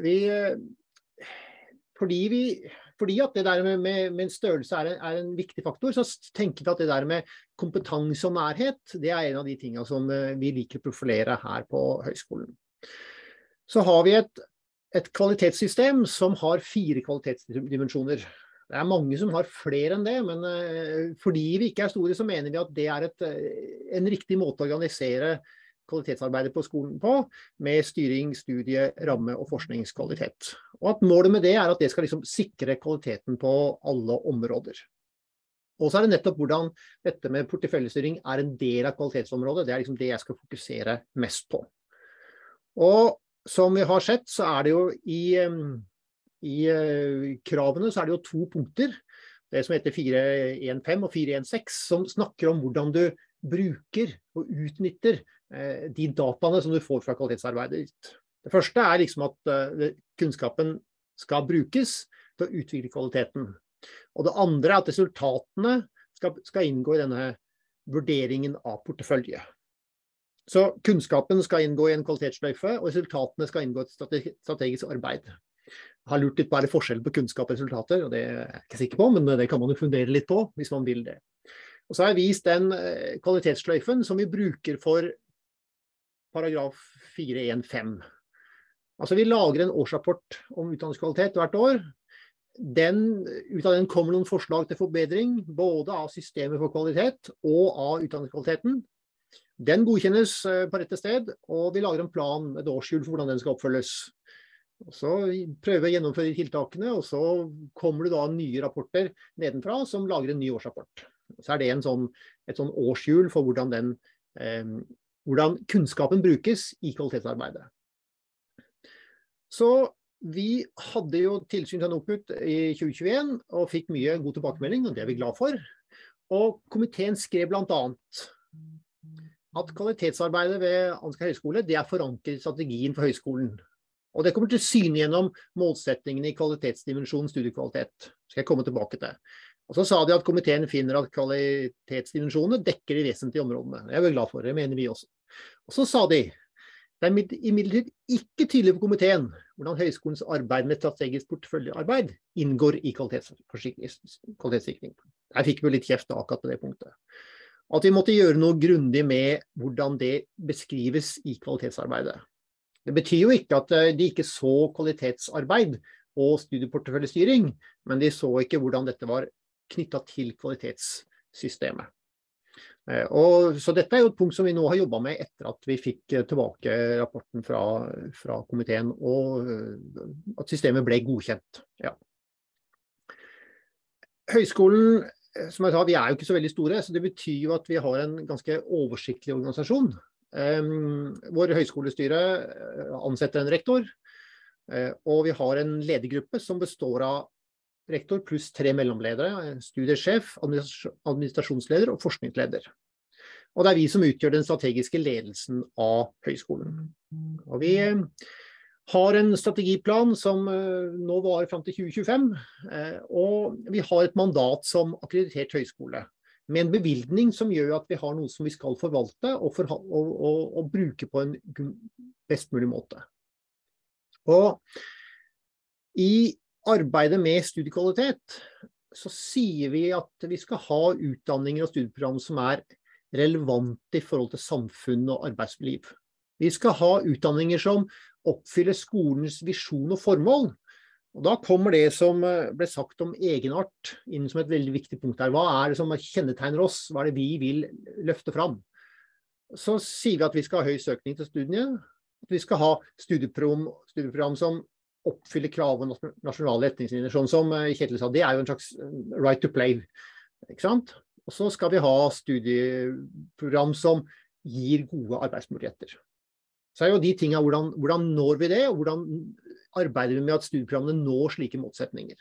fordi at det der med en størrelse er en viktig faktor, så tenker vi at det der med kompetanse og nærhet, det er en av de tingene som vi liker å profilere her på høyskolen. Så har vi et kvalitetssystem som har 4 kvalitetsdimensjoner. Det er mange som har flere enn det, men fordi vi ikke er store, så mener vi at det er en riktig måte å organisere kvalitetsarbeidet på skolen på, med styring, studie, ramme og forskningskvalitet. Og at målet med det er at det skal liksom sikre kvaliteten på alle områder. Og så er det nettopp hvordan dette med porteføljestyring er en del av kvalitetsområdet. Det er liksom det jeg skal fokusere mest på. Og som vi har sett, så er det jo i kravene så er det jo 2 punkter, det som heter 4.1.5 og 4.1.6, som snakker om hvordan du bruker og utnytter de dataene som du får fra kvalitetsarbeidet ditt. Det første er liksom at kunnskapen skal brukes til å utvikle kvaliteten. Og det andre er at resultatene skal inngå i denne vurderingen av portefølje. Så kunnskapen skal inngå i en kvalitetsløyfe, og resultatene skal inngå i et strategisk arbeid. Jeg har lurt litt på forskjell på kunnskap og resultater, og det er jeg ikke sikker på, men det kan man jo fundere litt på hvis man vil det. Og så har jeg vist den kvalitetsløyfen som vi bruker for paragraf 4.1.5. Altså vi lager en årsrapport om utdanningskvalitet hvert år. Ut av den kommer noen forslag til forbedring, både av systemet for kvalitet og av utdanningskvaliteten. Den godkjennes på rette sted, og vi lager en plan, et årshjul for hvordan den skal oppfølges. Og så prøver vi å gjennomføre de tiltakene, og så kommer det da nye rapporter nedenfra som lager en ny årsrapport. Så er det et sånn årshjul for hvordan kunnskapen brukes i kvalitetsarbeidet. Så vi hadde jo tilsyn til NOKUT i 2021, og fikk mye god tilbakemelding, og det er vi glad for. Og komiteen skrev blant annet at kvalitetsarbeidet ved Ansgar høgskole, det er forankret i strategien for høyskolen. Og det kommer til syne gjennom målsettingene i kvalitetsdimensjonen studiekvalitet. Skal jeg komme tilbake til. Og så sa de at komiteen finner at kvalitetsdimensjonene dekker de vesentlige områdene. Det er vi glad for, det mener vi også. Og så sa de, det er imidlertid ikke tydelig for komiteen hvordan høyskolens arbeid med strategisk porteføljearbeid inngår i kvalitetssikring. Jeg fikk vel litt kjeft akkurat på det punktet. At vi måtte gjøre noe grundig med hvordan det beskrives i kvalitetsarbeidet. Det betyr jo ikke at de ikke så kvalitetsarbeid og studieporteføljestyring, men de så ikke hvordan dette var knyttet til kvalitetssystemet. Så dette er jo et punkt som vi nå har jobbet med etter at vi fikk tilbake rapporten fra komiteen, og at systemet ble godkjent. Ja. Høyskolen, som jeg sa, vi er jo ikke så veldig store, så det betyr jo at vi har en ganske oversiktlig organisasjon. Vår høyskolestyre ansetter en rektor, og vi har en ledergruppe som består av rektor pluss 3 mellomledere, studiesjef, administrasjonsleder og forskningsleder. Og det er vi som utgjør den strategiske ledelsen av høyskolen. Og vi har en strategiplan som nå varer frem til 2025, og vi har et mandat som akkreditert høyskole, med en bevilgning som gjør at vi har noe som vi skal forvalte og bruke på en best mulig måte. Og i arbeidet med studiekvalitet så sier vi at vi skal ha utdanninger og studieprogram som er relevante i forhold til samfunn og arbeidsliv. Vi skal ha utdanninger som oppfyller skolens visjon og formål, Og da kommer det som ble sagt om egenart inn som et veldig viktig punkt her. Hva det som kjennetegner oss? Hva det vi vil løfte fram? Så sier vi at vi skal ha høy søkning til studiene, at vi skal ha studieprogram som oppfyller krav og nasjonale retningslinjer, sånn som Kjetil sa, det jo en slags right to play, ikke sant? Og så skal vi ha studieprogram som gir gode arbeidsmuligheter. Så jo de tingene, hvordan når vi det, og hvordan arbeider vi med at studieprogrammene når slike målsetninger.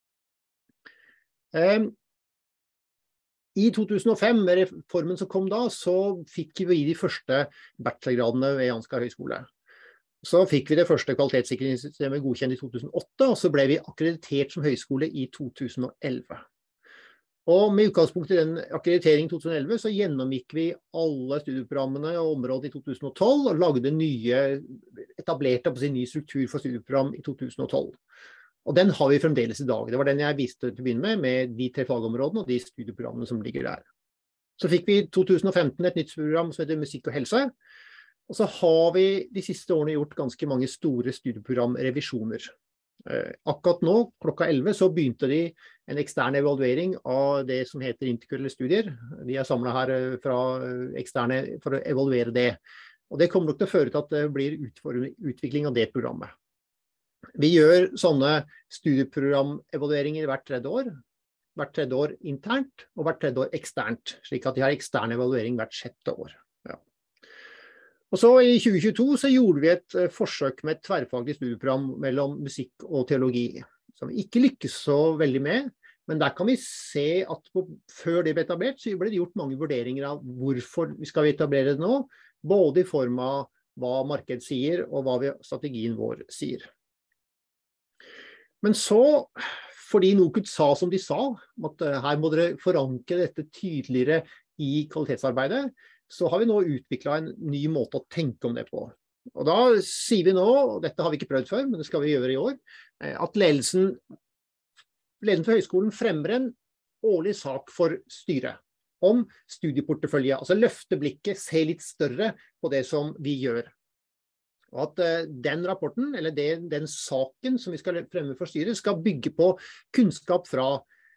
I 2005, med reformen som kom da, så fikk vi de første bachelorgradene ved Ansgar høgskole. Så fikk vi det første kvalitetssikringssystemet godkjent i 2008, og så ble vi akkreditert som høyskole i 2011. Og med utgangspunkt i den akkrediteringen i 2011, så gjennomgikk vi alle studieprogrammene og området i 2012, og etablerte en ny struktur for studieprogram i 2012. Og den har vi fremdeles i dag. Det var den jeg viste til å begynne med de 3 fagområdene og de studieprogrammene som ligger der. Så fikk vi i 2015 et nytt program som heter Musikk og helse, og så har vi de siste årene gjort ganske mange store studieprogramrevisjoner. Akkurat nå, klokka 11, så begynte de en ekstern evaluering av det som heter interkulturelle studier. De samlet her fra eksterne for å evaluere det. Og det kommer nok til å føre til at det blir utvikling av det programmet. Vi gjør sånne studieprogramevalueringer hvert 3. år. Hvert 3. år internt, og hvert 3. år eksternt, slik at de har ekstern evaluering hvert 6. år. Ja. Og så i 2022 så gjorde vi et forsøk med et tverrfaglig studieprogram mellom musikk og teologi, som vi ikke lykkes så veldig med, men der kan vi se at før det ble etablert, så ble det gjort mange vurderinger av hvorfor vi skal etablere det nå, både i form av hva markedet sier, og hva strategien vår sier. Men så, fordi NOKUT sa som de sa, at her må dere forankre dette tydeligere i kvalitetsarbeidet, så har vi nå utviklet en ny måte å tenke om det på. Og da sier vi nå, og dette har vi ikke prøvd før, men det skal vi gjøre i år, at ledelsen for høyskolen fremmer en årlig sak for styret om studieportefølje, altså løfte blikket, se litt større på det som vi gjør. Og at den rapporten, eller den saken som vi skal fremme for styret, skal bygge på kunnskap fra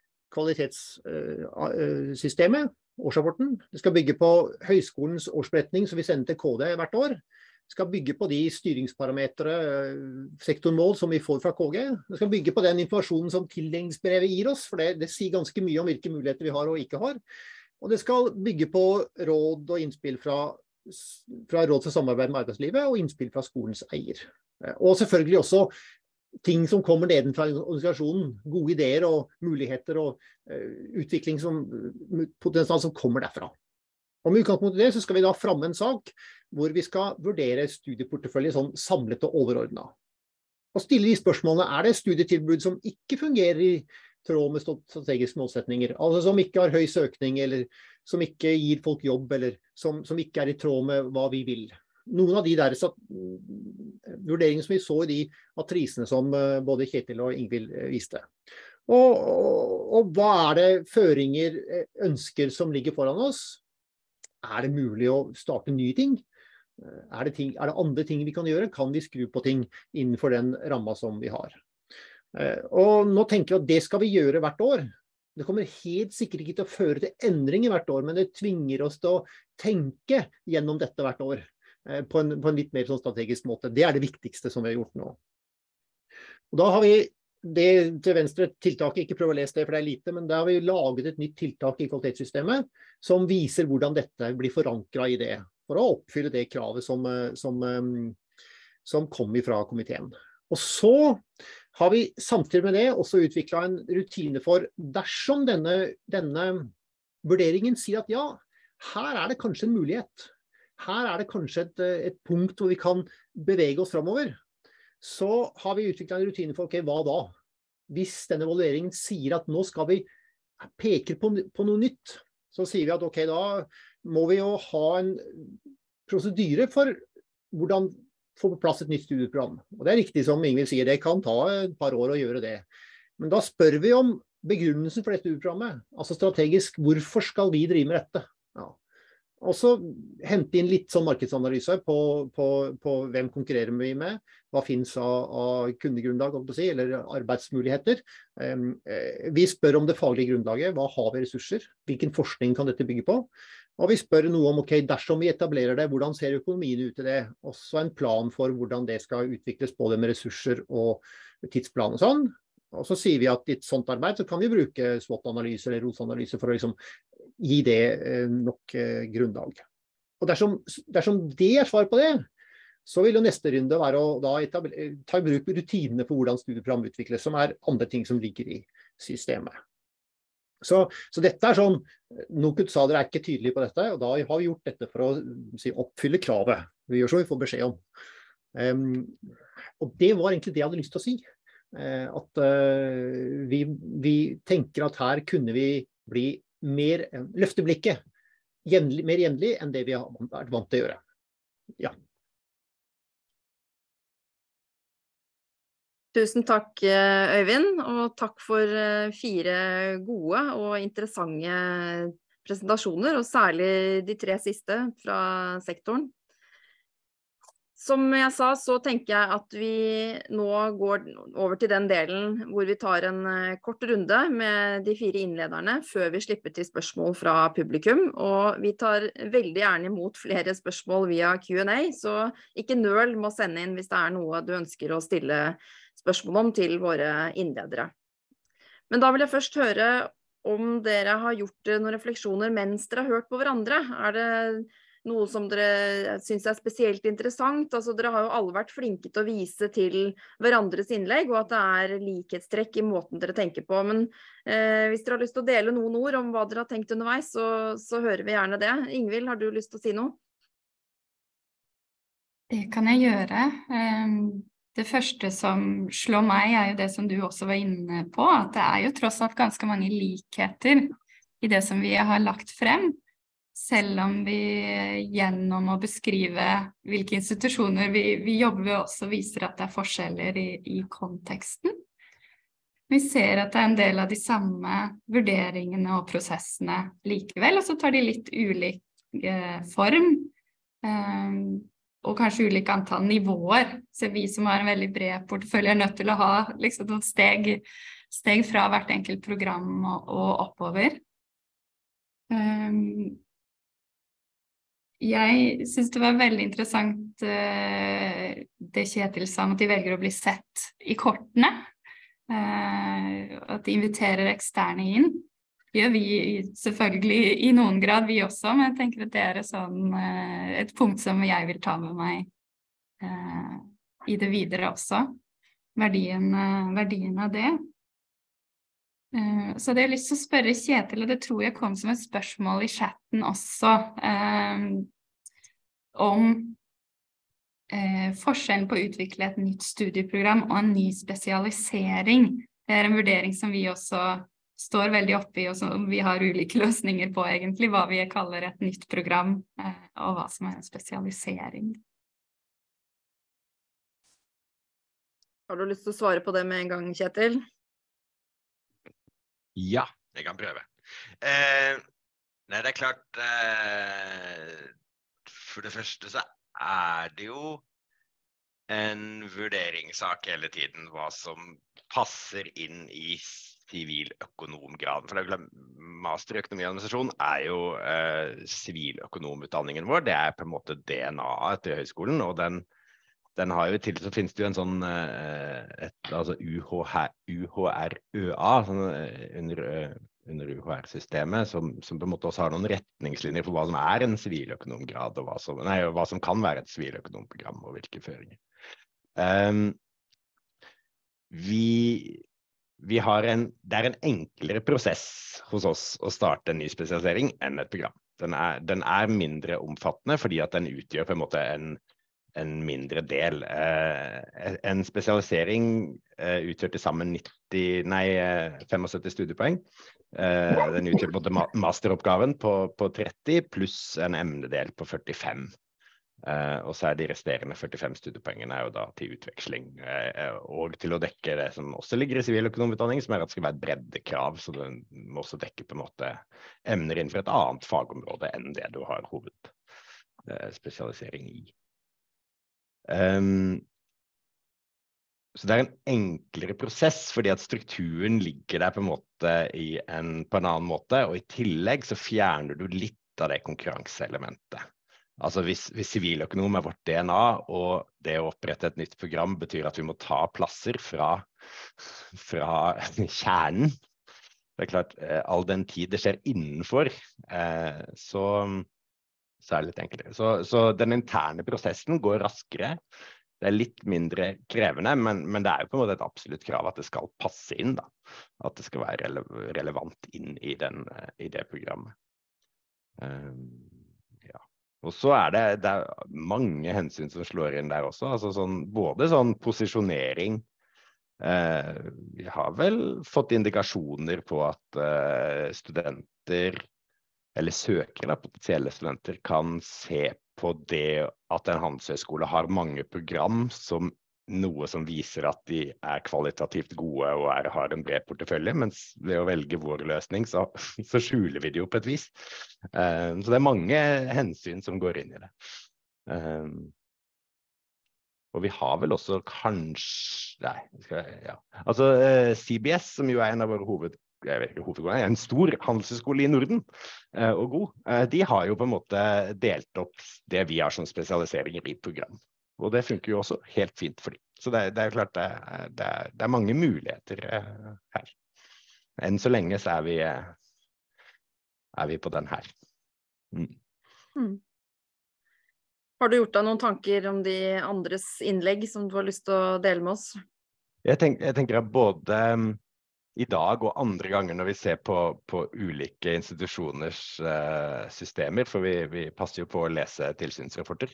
kvalitetssystemet, årsrapporten. Det skal bygge på høyskolens årsberetning som vi sender til KD hvert år. Det skal bygge på de styringsparametere, sektormål som vi får fra KG. Det skal bygge på den informasjonen som tildelingsbrevet gir oss, for det sier ganske mye om hvilke muligheter vi har og ikke har. Og det skal bygge på råd og innspill fra råd for samarbeid med arbeidslivet og innspill fra skolens eier. Og selvfølgelig også ting som kommer nedenfra organisasjonen, gode ideer og muligheter og utviklingspotensial som kommer derfra. Og med utgangspunkt i det så skal vi da fremme en sak hvor vi skal vurdere studieportefølje sånn samlet og overordnet. Og stille de spørsmålene, det studietilbud som ikke fungerer i tråd med strategiske målsetninger, altså som ikke har høy søkning, eller som ikke gir folk jobb, eller som ikke i tråd med hva vi vil. Noen av de der vurderingene som vi så i de matrisene som både Kjetil og Ingvild viste. Og hva det føringer, ønsker som ligger foran oss? Det mulig å starte nye ting? Det andre ting vi kan gjøre? Kan vi skru på ting innenfor den ramma som vi har? Og nå tenker vi at det skal vi gjøre hvert år. Det kommer helt sikkert ikke til å føre til endringer hvert år, men det tvinger oss til å tenke gjennom dette hvert år. På en litt mer sånn strategisk måte. Det det viktigste som vi har gjort nå. Og da har vi det til venstre tiltaket, ikke prøve å lese det for det lite, men da har vi laget et nytt tiltak i kvalitetssystemet som viser hvordan dette blir forankret i det, for å oppfylle det kravet som kom fra komiteen. Og så har vi samtidig med det også utviklet en rutine for dersom denne vurderingen sier at ja, her det kanskje en mulighet. Her det kanskje et punkt hvor vi kan bevege oss fremover. Så har vi utviklet en rutine for, hva da? Hvis denne evalueringen sier at nå skal vi peke på noe nytt, så sier vi at da må vi jo ha en prosedyre for hvordan få på plass et nytt studieprogram. Og det riktig som Ingvild sier, det kan ta et par år å gjøre det. Men da spør vi om begrunnelsen for dette studieprogrammet, altså strategisk, hvorfor skal vi drive med dette? Ja. Og så hente inn litt sånn markedsanalyse på hvem konkurrerer vi med, hva finnes av kundegrunnlag, eller arbeidsmuligheter. Vi spør om det faglige grunnlaget, hva har vi ressurser, hvilken forskning kan dette bygge på? Og vi spør noe om, ok, dersom vi etablerer det, hvordan ser økonomien ut i det? Også en plan for hvordan det skal utvikles både med ressurser og tidsplan og sånn. Og så sier vi at i et sånt arbeid så kan vi bruke SWOT-analyse eller ROS-analyse for å liksom gi det nok grunnlag. Og dersom det er svar på det, så vil jo neste runde være å da ta i bruk rutinene på hvordan studieprogram utvikles, som er andre ting som ligger i systemet. Så dette er sånn, NOKUT sa dere er ikke tydelige på dette, og da har vi gjort dette for å oppfylle kravet. Vi gjør så vi får beskjed om. Og det var egentlig det jeg hadde lyst til å si. At vi tenker at her kunne vi bli mer løfte blikket, mer jevnlig enn det vi har vært vant til å gjøre. Ja. Tusen takk, Øyvind, og takk for 4 gode og interessante presentasjoner, og særlig de 3 siste fra sektoren. Som jeg sa, så tenker jeg at vi nå går over til den delen hvor vi tar en kort runde med de 4 innlederne før vi slipper til spørsmål fra publikum. Og vi tar veldig gjerne imot flere spørsmål via Q&A, så ikke nøl med å sende inn hvis det er noe du ønsker å stille spørsmål om til våre innledere. Men da vil jeg først høre om dere har gjort noen refleksjoner mens dere har hørt på hverandre. Er det noe som dere synes er spesielt interessant? Altså, dere har jo alle vært flinke til å vise til hverandres innlegg, og at det er likhetstrekk i måten dere tenker på. Men hvis dere har lyst til å dele noen ord om hva dere har tenkt underveis, så hører vi gjerne det. Ingvild, har du lyst til å si noe? Det kan jeg gjøre. Det første som slår meg er jo det som du også var inne på, at det er jo tross alt ganske mange likheter i det som vi har lagt frem. Selv om vi gjennom å beskrive hvilke institusjoner vi jobber ved også viser at det er forskjeller i konteksten. Vi ser at det er en del av de samme vurderingene og prosessene likevel, og så tar de litt ulik form, og kanskje ulik antall nivåer. Så vi som har en veldig bred portefølje er nødt til å ha liksom noen steg fra hvert enkelt program og oppover. Jeg synes det var veldig interessant det Kjetil sa om at de velger å bli sett i kortene, at de inviterer eksterne inn. Det gjør vi selvfølgelig i noen grad, vi også, men jeg tenker at det er et punkt som jeg vil ta med meg i det videre også, verdien av det. Så det har jeg lyst til å spørre Kjetil, og det tror jeg kom som et spørsmål i chatten også, om forskjellen på å utvikle et nytt studieprogram og en ny spesialisering. Det er en vurdering som vi også står veldig oppe i, og som vi har ulike løsninger på egentlig, hva vi kaller et nytt program, og hva som er en spesialisering. Har du lyst til å svare på det med en gang, Kjetil? Ja, jeg kan prøve. Nei, det er klart, for det første så er det jo en vurderingssak hele tiden, hva som passer inn i siviløkonomgraden. For det er klart, master i økonomi og administrasjon er jo siviløkonomutdanningen vår. Det er på en måte DNA-et til høyskolen, og den har jo til, så finnes det jo en sånn altså UHRØA sånn, under UHR-systemet som på en måte også har noen retningslinjer for hva som er en siviløkonomgrad og hva som kan være et siviløkonomprogram og hvilke føringer. Det er en enklere prosess hos oss å starte en ny spesialisering enn et program. Den er mindre omfattende fordi at den utgjør på en måte en mindre del. En spesialisering utgjør til sammen 75 studiepoeng. Den utgjør både masteroppgaven på 30 pluss en emnedel på 45. Og så de resterende 45 studiepoengene jo da til utveksling, og til å dekke det som også ligger i siviløkonomutdanning, som at det skal være et breddekrav, så det må også dekke på en måte emner innenfor et annet fagområde enn det du har hovedspesialisering i. Så det en enklere prosess, fordi at strukturen ligger der på en måte på en annen måte, og i tillegg så fjerner du litt av det konkurranseelementet. Altså hvis siviløkonom vårt DNA, og det å opprette et nytt program betyr at vi må ta plasser fra kjernen. Det klart, all den tid det skjer innenfor, så det litt enklere. Så den interne prosessen går raskere. Det litt mindre krevende, men det jo på en måte et absolutt krav at det skal passe inn, da. At det skal være relevant inn i det programmet. Og så det mange hensyn som slår inn der også, altså både sånn posisjonering. Vi har vel fått indikasjoner på at studenter, eller søkere, potensielle studenter, kan se på det at en handelshøyskole har mange program som noe som viser at de kvalitativt gode og har en bred portefølje, mens ved å velge vår løsning så skjuler vi det jo på et vis. Så det mange hensyn som går inn i det. Og vi har vel også kanskje, altså CBS, som jo en av våre en stor handelshøyskole i Norden, og god, de har jo på en måte delt opp det vi har som spesialiseringer i program. Og det funker jo også helt fint for dem. Så det jo klart, det mange muligheter her. Enn så lenge så vi på den her. Har du gjort deg noen tanker om de andres innlegg som du har lyst til å dele med oss? Jeg tenker at både i dag og andre ganger når vi ser på ulike institusjoners systemer, for vi passer jo på å lese tilsynsrapporter,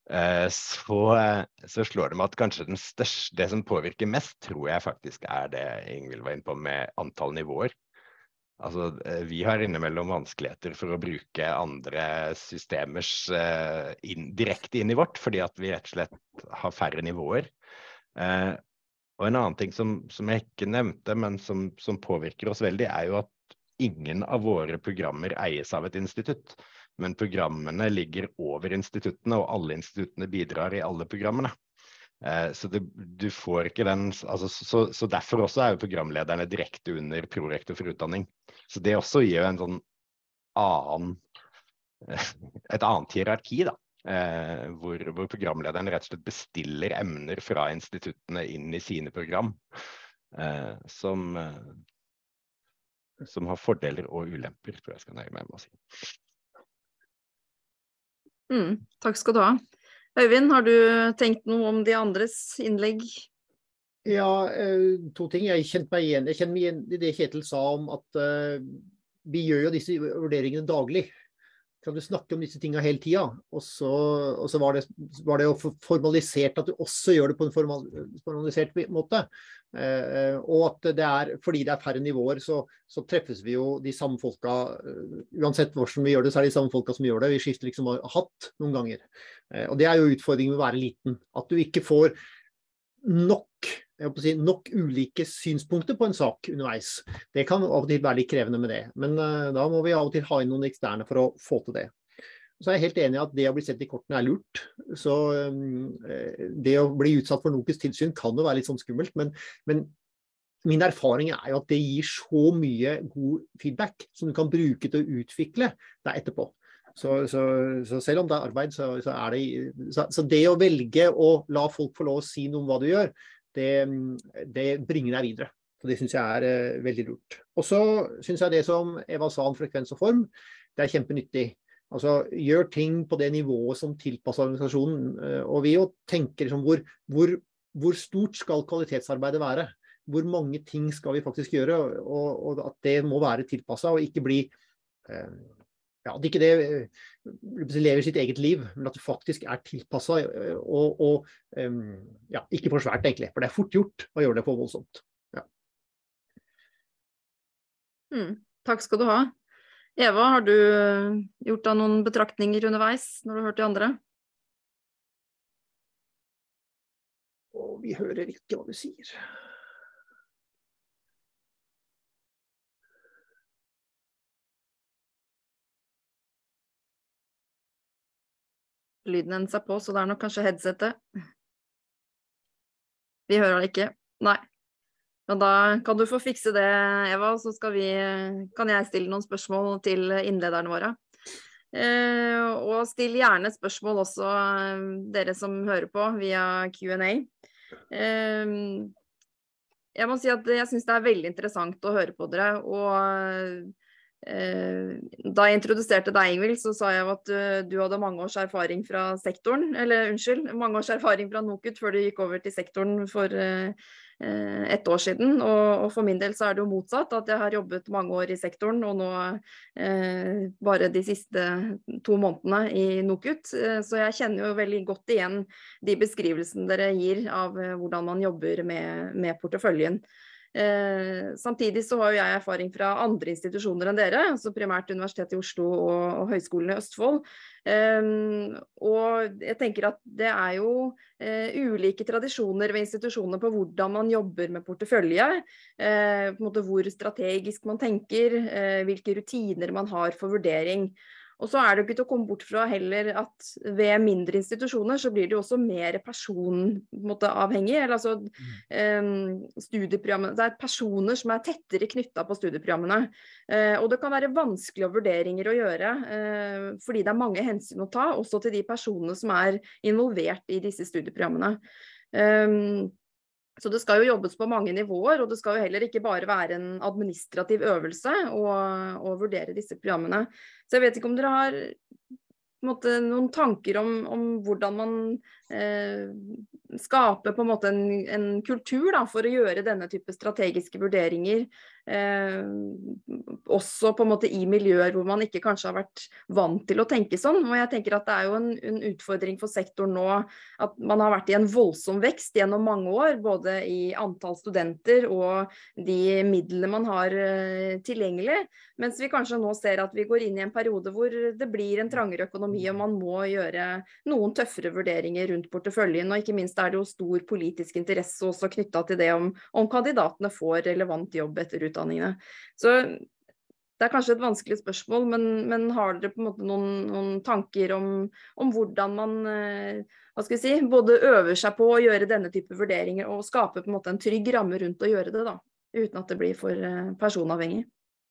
så slår det meg at kanskje det som påvirker mest, tror jeg faktisk det Ingvild var inne på med antall nivåer. Altså, vi har innimellom vanskeligheter for å bruke andre systemers direkte inn i vårt, fordi at vi rett og slett har færre nivåer. Og en annen ting som jeg ikke nevnte, men som påvirker oss veldig, jo at ingen av våre programmer eies av et institutt. Men programmene ligger over instituttene, og alle instituttene bidrar i alle programmene. Så du får ikke den, altså, så derfor også jo programlederne direkte under prorektor for utdanning. Så det også gir jo en sånn et annet hierarki, da. Hvor programlederen rett og slett bestiller emner fra instituttene inn i sine program, som har fordeler og ulemper, tror jeg skal nøye meg med å si. Takk skal du ha. Øyvind, har du tenkt noe om de andres innlegg? Ja, to ting. Jeg kjenner meg igjen i det Kjetil sa om at vi gjør jo disse vurderingene daglig. Kan du snakke om disse tingene hele tiden, og så var det jo formalisert at du også gjør det på en formalisert måte. Og at fordi det færre nivåer, så treffes vi jo de samme folka, uansett hvordan vi gjør det, så det de samme folka som gjør det. Vi skifter liksom hatt noen ganger. Og det jo utfordringen med å være liten, at du ikke får nok ulike synspunkter på en sak underveis. Det kan av og til være litt krevende med det, men da må vi av og til ha inn noen eksterne for å få til det. Så jeg helt enig i at det å bli sett i kortene lurt, så det å bli utsatt for NOKUTs tilsyn kan jo være litt sånn skummelt, men min erfaring jo at det gir så mye god feedback som du kan bruke til å utvikle deg etterpå. Så selv om det arbeid, så det å velge å la folk få lov å si noe om hva du gjør, det bringer deg videre. Så det synes jeg veldig lurt. Og så synes jeg det som Eva sa om frekvens og form, det kjempenyttig. Altså, gjør ting på det nivået som tilpasser organisasjonen, og vi jo tenker liksom, hvor stort skal kvalitetsarbeidet være? Hvor mange ting skal vi faktisk gjøre, og at det må være tilpasset, og ikke bli at ikke det lever sitt eget liv, men at det faktisk tilpasset, og ikke for svært egentlig, for det fort gjort å gjøre det for voldsomt. Ja. Takk skal du ha. Eva, har du gjort deg noen betraktninger underveis når du har hørt de andre? Vi hører ikke hva du sier. Lyden hennes på, så det nok kanskje headsetet. Vi hører det ikke. Nei. Men da kan du få fikse det, Eva, så kan jeg stille noen spørsmål til innlederne våre. Og still gjerne spørsmål også dere som hører på via Q&A. Jeg må si at jeg synes det veldig interessant å høre på dere, og da jeg introduserte deg, Ingvild, så sa jeg at du hadde mange års erfaring fra sektoren, mange års erfaring fra NOKUT før du gikk over til sektoren for 1 år siden, og for min del så det jo motsatt, at jeg har jobbet mange år i sektoren, og nå bare de siste 2 månedene i NOKUT, så jeg kjenner jo veldig godt igjen de beskrivelsene dere gir av hvordan man jobber med porteføljen. Samtidig så har jo jeg erfaring fra andre institusjoner enn dere, altså primært Universitetet i Oslo og Høgskolen i Østfold, og jeg tenker at det jo ulike tradisjoner ved institusjoner på hvordan man jobber med portefølje, på en måte hvor strategisk man tenker, hvilke rutiner man har for vurdering. Og så det jo ikke til å komme bort fra heller at ved mindre institusjoner så blir det jo også mer personavhengig, eller altså studieprogrammene, det personer som tettere knyttet på studieprogrammene, og det kan være vanskelige vurderinger å gjøre, fordi det mange hensyn å ta, også til de personene som involvert i disse studieprogrammene. Så det skal jo jobbes på mange nivåer, og det skal jo heller ikke bare være en administrativ øvelse å vurdere disse programmene. Så jeg vet ikke om dere har noen tanker om hvordan man skaper på en måte en kultur da, for å gjøre denne type strategiske vurderinger, også på en måte i miljøer hvor man ikke kanskje har vært vant til å tenke sånn. Og jeg tenker at det jo en utfordring for sektoren nå, at man har vært i en voldsom vekst gjennom mange år, både i antall studenter og de midlene man har tilgjengelig, mens vi kanskje nå ser at vi går inn i en periode hvor det blir en trangere økonomi, og man må gjøre noen tøffere vurderinger rundt porteføljen, og ikke minst det jo stor politisk interesse også knyttet til det om kandidatene får relevant jobb etter utdanningene. Så det kanskje et vanskelig spørsmål, men har dere på en måte noen tanker om hvordan man hva skal jeg si, både øver seg på å gjøre denne type vurderinger og skape på en måte en trygg ramme rundt å gjøre det da, uten at det blir for personavhengig?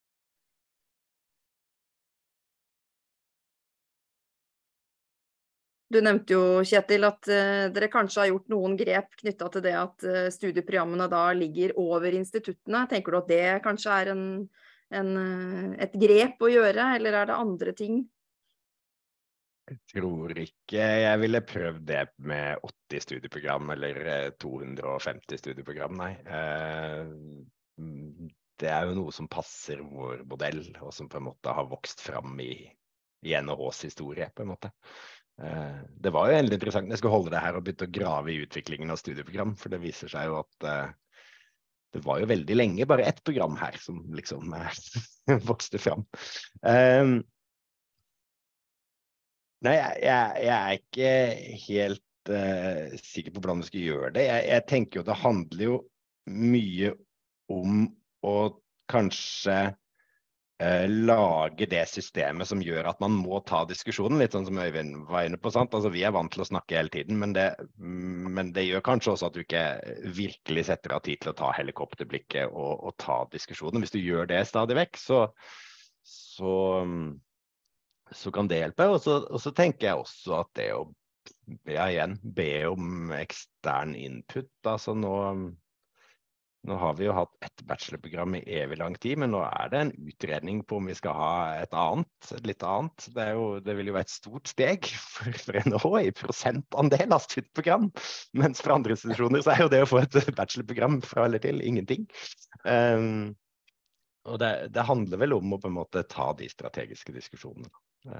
Du nevnte jo, Kjetil, at dere kanskje har gjort noen grep knyttet til det at studieprogrammene da ligger over instituttene. Tenker du at det kanskje et grep å gjøre, eller det andre ting? Jeg tror ikke jeg ville prøvd det med 80 studieprogram eller 250 studieprogram, nei. Det jo noe som passer vår modell, og som på en måte har vokst fram i NHHs historie, på en måte. Det var jo endelig interessant når jeg skulle holde det her og begynte å grave i utviklingen av studieprogram, for det viser seg jo at det var jo veldig lenge bare ett program her som liksom vokste fram. Nei, jeg ikke helt sikker på hvordan du skal gjøre det. Jeg tenker jo det handler jo mye om å kanskje lage det systemet som gjør at man må ta diskusjonen, litt sånn som Øyvind var inne på, sant? Altså vi vant til å snakke hele tiden, men det gjør kanskje også at du ikke virkelig setter av tid til å ta helikopterblikket og ta diskusjonen. Hvis du gjør det stadig vekk, så kan det hjelpe, og så tenker jeg også at det å be om ekstern input, altså nå har vi jo hatt et bachelorprogram i evig lang tid, men nå det en utredning på om vi skal ha et litt annet. Det vil jo være et stort steg for NHH i prosentandel av studieprogram, mens for andre institusjoner så jo det å få et bachelorprogram fra eller til ingenting. Og det handler vel om å på en måte ta de strategiske diskusjonene.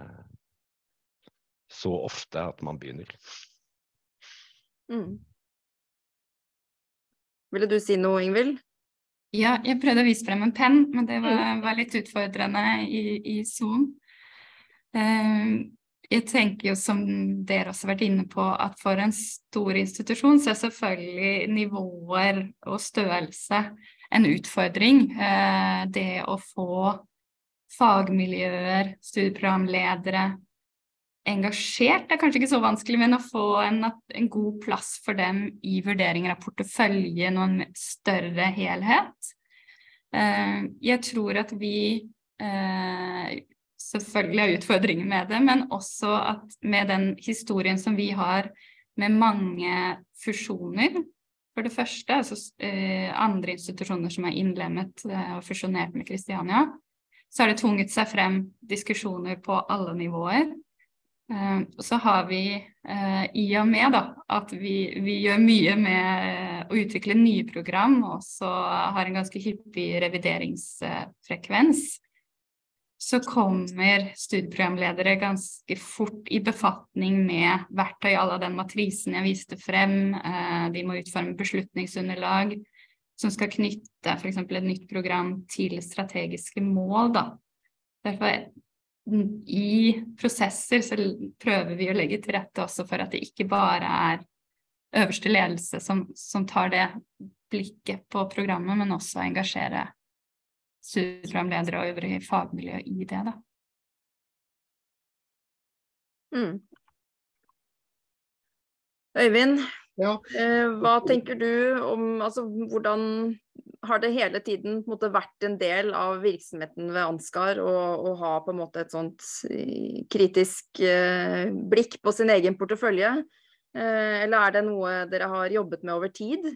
Så ofte at man begynner. Ville du si noe, Ingvild? Ja, jeg prøvde å vise frem en penn, men det var litt utfordrende i Zoom. jeg tenker jo, som dere også har vært inne på, at for en stor institusjon så er selvfølgelig nivåer og størrelse en utfordring. Det å få fagmiljøer, studieprogramledere engasjert er kanskje ikke så vanskelig, men å få en god plass for dem i vurderinger av porteføljen og en større helhet. Jeg tror at vi selvfølgelig har utfordringer med det, men også at med den historien som vi har med mange fusjoner, for det første, altså andre institusjoner som er innlemmet og fusjonert med Kristiania, så har det tvunget seg frem diskusjoner på alle nivåer. Og så har vi i og med da, at vi gjør mye med å utvikle nye program, og så har en ganske hyppig revideringsfrekvens, så kommer studieprogramledere ganske fort i befatning med verktøy alle den matrisen jeg viste frem. De må utforme beslutningsunderlag som skal knytte for eksempel et nytt program til strategiske mål. Da. Derfor i prosesser så prøver vi å legge til rette også for at det ikke bare er øverste ledelse som tar det blikket på programmet, men også engasjere studieprogramledere og øvrige fagmiljø i det da. Øyvind, Ja. Hva tenker du om, altså hvordan har det hele tiden på en måte vært en del av virksomheten ved Ansgar å ha på en måte et sånt kritisk blikk på sin egen portefølje? Eller er det noe dere har jobbet med over tid?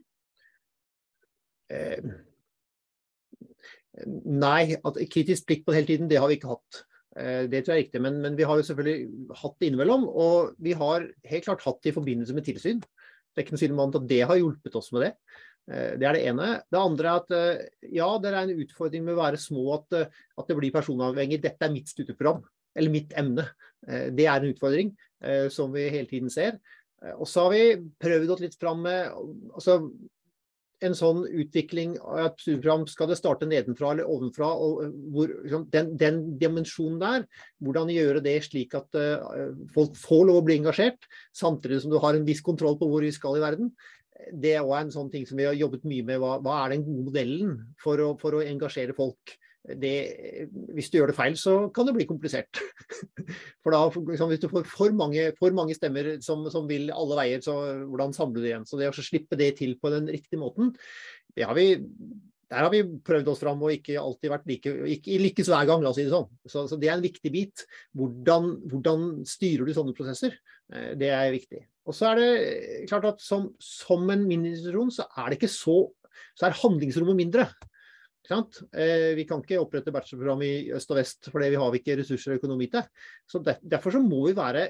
Nei, at kritisk blikk på det hele tiden, det har vi ikke hatt. Det tror jeg er riktig, men vi har jo selvfølgelig hatt det innimellom, og vi har helt klart hatt det i forbindelse med tilsyn. Det er ikke noe tvil om at det har hjulpet oss med det. Det er det ene. Det andre er at ja, det er en utfordring med å være små, at det blir personavhengig. Dette er mitt studieprogram, eller mitt emne. Det er en utfordring som vi hele tiden ser. Og så har vi prøvd oss litt frem med, altså, en sånn utvikling av et studieprogram, skal det starte nedenfra eller ovenfra, og hvor, den dimensjonen der, hvordan gjøre det slik at folk får lov å bli engasjert, samtidig som du har en viss kontroll på hvor vi skal i verden. Det er også en sånn ting som vi har jobbet mye med. Hva er den gode modellen for å engasjere folk? Hvis du gjør det feil, så kan det bli komplisert. For da, hvis du får for mange stemmer som vil alle veier, så hvordan samler du igjen? Så det å slippe det til på den riktige måten, der har vi prøvd oss frem og ikke alltid vært ikke lykkes hver gang, la oss si det sånn. Så det er en viktig bit. Hvordan styrer du sånne prosesser? Det er viktig. Og så er det klart at som en mini-institusjon, så er det ikke så er handlingsrommet mindre. Vi kan ikke opprette bachelorprogram i øst og vest, for vi har ikke ressurser og økonomi til. Så derfor så må vi være,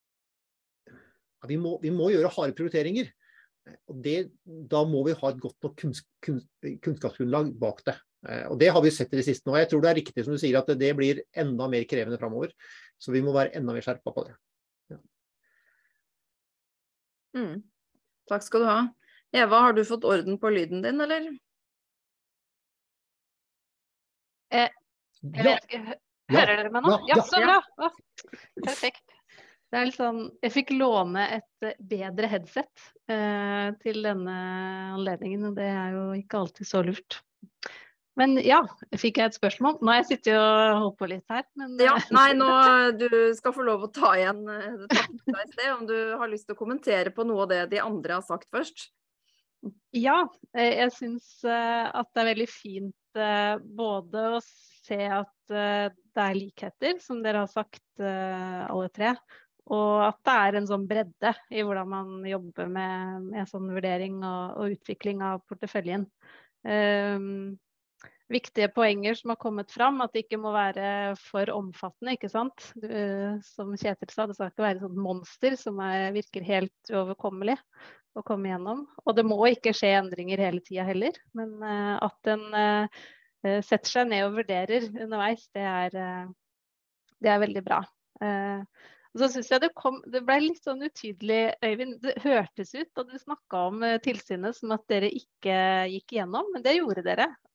vi må gjøre harde prioriteringer. Og da må vi ha et godt nok kunnskapsgrunnlag bak det. Og det har vi sett i det siste nå. Jeg tror det er riktig som du sier, at det blir enda mer krevende fremover. Så vi må være enda mer skjerpet på det. Ja. Takk skal du ha. Eva, har du fått orden på lyden din, eller? Jeg vet ikke, hører dere meg nå? Ja, så bra! Perfekt. Det er litt sånn, jeg fikk låne et bedre headset til denne anledningen, og det er jo ikke alltid så lurt. Men ja, fikk jeg et spørsmål? Nå har jeg sittet og holdt på litt her. Men... Ja, nei, du skal få lov å ta igjen deg i sted, om du har lyst til å kommentere på noe av det de andre har sagt først. Ja, jeg synes at det er veldig fint både å se at det er likheter, som dere har sagt alle tre, og at det er en sånn bredde i hvordan man jobber med sånn vurdering og utvikling av porteføljen. Viktige poenger som har kommet fram, at det ikke må være for omfattende, ikke sant? Som Kjetil sa, det skal ikke være et sånt monster som virker helt uoverkommelig å komme gjennom. Og det må ikke skje endringer hele tiden heller, men at den setter seg ned og vurderer underveis, det er veldig bra. Og så synes jeg det ble litt sånn utydelig, Øyvind, det hørtes ut da du snakket om tilsynet som at dere ikke gikk igjennom, men det gjorde dere.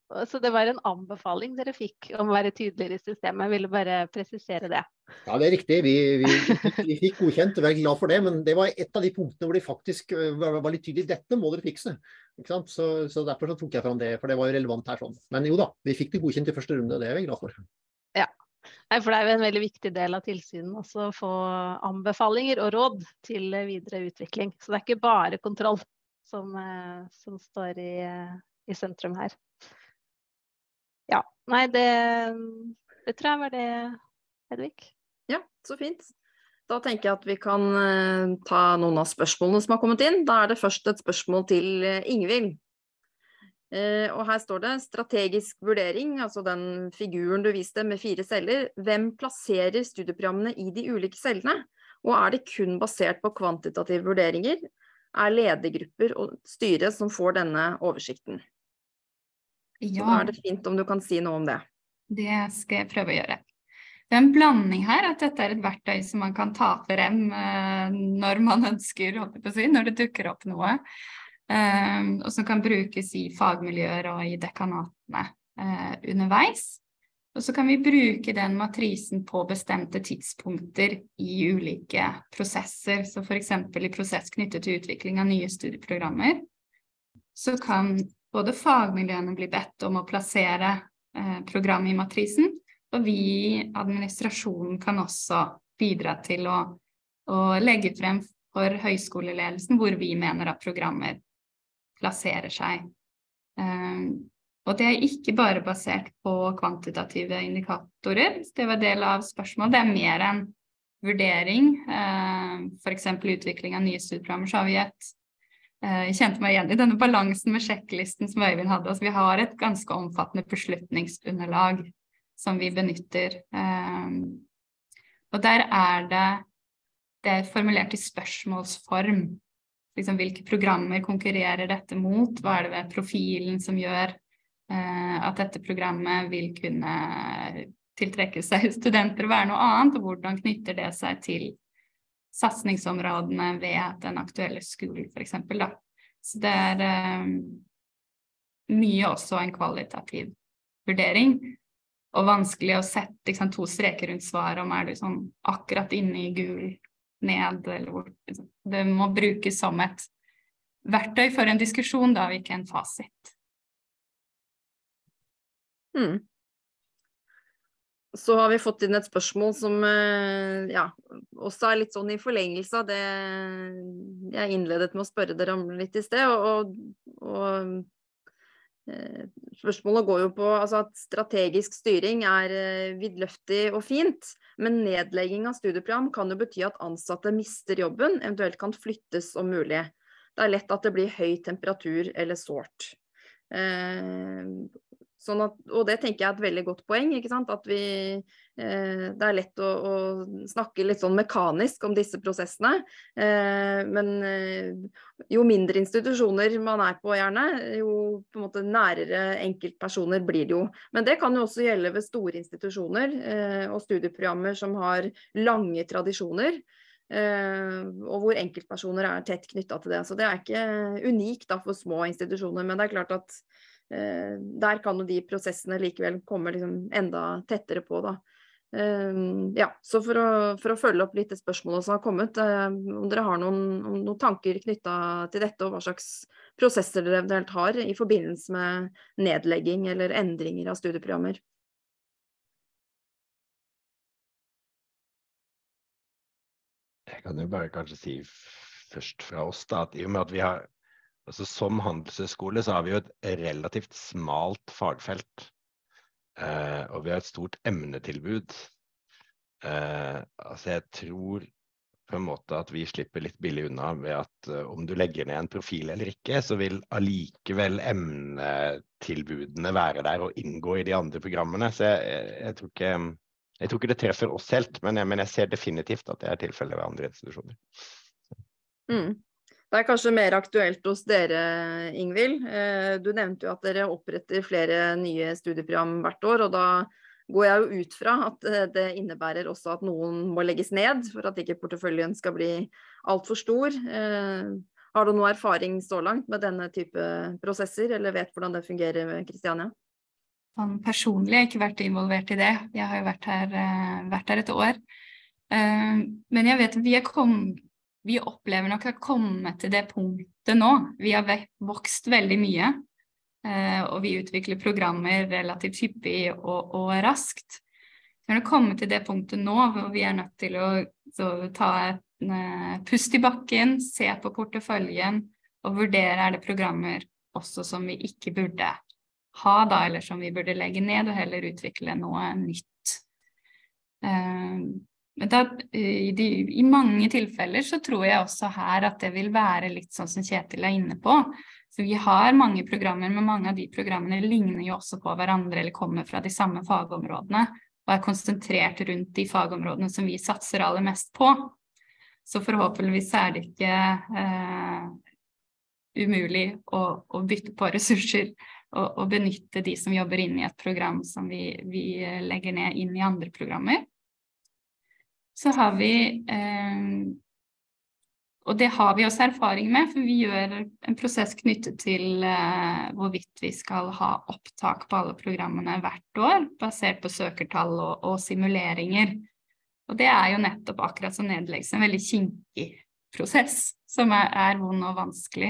Så det var en anbefaling dere fikk om å være tydeligere i systemet. Jeg ville bare presisere det. Ja, det er riktig. Vi fikk godkjent, og jeg er glad for det, men det var et av de punktene hvor de faktisk var litt tydelig. Dette må dere fikse. Ikke sant? Så derfor så tok jeg fram det, for det var jo relevant her sånn. Men jo da, vi fikk det godkjent i første runde, det er jeg glad for. Ja, for det er jo en veldig viktig del av tilsynen også å få anbefalinger og råd til videre utvikling. Så det er ikke bare kontroll som står i sentrum her. Ja, nei, det tror jeg var det, Hedvig. Ja, så fint. Da tenker jeg at vi kan ta noen av spørsmålene som har kommet inn. Da er det først et spørsmål til Ingvild. Og her står det strategisk vurdering, altså den figuren du viste med 4 celler. Hvem plasserer studieprogrammene i de ulike cellene? Og er det kun basert på kvantitative vurderinger? Er ledergrupper og styret som får denne oversikten? Ja. Så da er det fint om du kan si noe om det. Det skal jeg prøve å gjøre. Det er en blanding her, at dette er et verktøy som man kan ta frem når man ønsker, når det dukker opp noe. Og som kan brukes i fagmiljøer og i dekanatene underveis. Og så kan vi bruke den matrisen på bestemte tidspunkter i ulike prosesser. Så for eksempel i prosess knyttet til utvikling av nye studieprogrammer, så kan både fagmiljøene bli bedt om å plassere program i matrisen, og vi i administrasjonen kan også bidra til å legge frem for høyskoleledelsen hvor vi mener at programmer plasserer seg. Og det er ikke bare basert på kvantitative indikatorer. Det var del av spørsmålet. Det er mer en vurdering. For eksempel utvikling av nye studieprogrammer, så har vi jeg kjente meg igjen i denne balansen med sjekklisten som Øyvind hadde. Altså, vi har et ganske omfattende beslutningsunderlag som vi benytter. Og der det er formulert i spørsmålsform. Liksom, hvilke programmer konkurrerer dette mot? Hva er det ved profilen som gjør at dette programmet vil kunne tiltrekke seg studenter og være noe annet? Og hvordan knytter det seg til satsningsområdene ved den aktuelle skolen, for eksempel, da. Så det er mye også en kvalitativ vurdering, og vanskelig å sette 2 streker rundt svaret om du sånn akkurat inne i gul, ned, eller hvor. Det må brukes som et verktøy for en diskusjon, da, og ikke en fasit. Så har vi fått inn et spørsmål som også er litt sånn i forlengelse av det jeg innledet med å spørre dere om litt i sted, og spørsmålet går jo på at strategisk styring er vidløftig og fint, men nedlegging av studieprogram kan jo bety at ansatte mister jobben, eventuelt kan flyttes om mulig. Det er lett at det blir høy temperatur eller sårt. Og det tenker jeg er et veldig godt poeng, ikke sant? At det er lett å snakke litt sånn mekanisk om disse prosessene, men jo mindre institusjoner man er på gjerne, jo på en måte nærere enkeltpersoner blir det jo. Men det kan jo også gjelde ved store institusjoner og studieprogrammer som har lange tradisjoner, og hvor enkeltpersoner er tett knyttet til det. Så det er ikke unikt da for små institusjoner, men det er klart at der kan jo de prosessene likevel komme enda tettere på da. Så for å følge opp litt det spørsmålet som har kommet, om dere har noen tanker knyttet til dette, og hva slags prosesser dere eventuelt har i forbindelse med nedlegging eller endringer av studieprogrammer. Jeg kan jo bare kanskje si først fra oss da, at i og med at vi har som handelshøyskole så har vi jo et relativt smalt fagfelt, og vi har et stort emnetilbud. Jeg tror på en måte at vi slipper litt billig unna ved at om du legger ned en profil eller ikke, så vil allikevel emnetilbudene være der og inngå i de andre programmene. Så jeg tror ikke det treffer oss helt, men jeg ser definitivt at det er tilfellet ved andre institusjoner. Det er kanskje mer aktuelt hos dere, Ingvild. Du nevnte jo at dere oppretter flere nye studieprogram hvert år, og da går jeg jo ut fra at det innebærer også at noen må legges ned for at ikke porteføljen skal bli alt for stor. Har du noe erfaring så langt med denne type prosesser, eller vet hvordan det fungerer, Kristiania? sånn personlig ikke vært involvert i det. Jeg har jo vært her et år. Men jeg vet at vi opplever nok å komme til det punktet nå. Vi har vokst veldig mye, og vi utvikler programmer relativt hyppig og raskt. Når det kommer til det punktet nå, hvor vi nødt til å ta et pust i bakken, se på porteføljen, og vurdere det programmer også som vi ikke burde ha da, eller som vi burde legge ned, og heller utvikle noe nytt. Men da, i mange tilfeller så tror jeg også her at det vil være litt sånn som Kjetil inne på. Så vi har mange programmer, men mange av de programmene ligner jo også på hverandre, eller kommer fra de samme fagområdene, og konsentrert rundt de fagområdene som vi satser aller mest på. Så forhåpentligvis det ikke umulig å bytte på ressurser og benytte de som jobber inn i et program som vi legger ned inn i andre programmer. Så har vi, og det har vi også erfaring med, for vi gjør en prosess knyttet til hvorvidt vi skal ha opptak på alle programmene hvert år, basert på søkertall og simuleringer. Og det jo nettopp akkurat som nedleggelse en veldig kinkig prosess, som vond og vanskelig.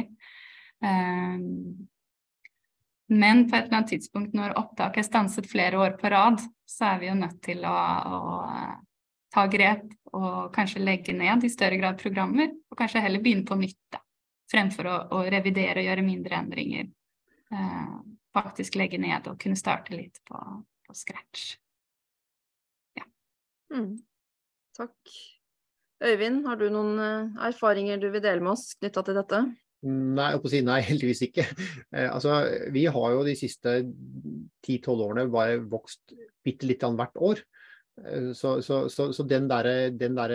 Men på et eller annet tidspunkt når opptaket stanset flere år på rad, så vi jo nødt til å ta grep og kanskje legge ned i større grad programmer, og kanskje heller begynne på nytt, fremfor å revidere og gjøre mindre endringer. Faktisk legge ned og kunne starte litt på scratch. Ja. Takk. Øyvind, har du noen erfaringer du vil dele med oss knyttet til dette? Nei, nei, heldigvis ikke. Vi har jo de siste 10-12 årene bare vokst bitte litt hvert år. Så den der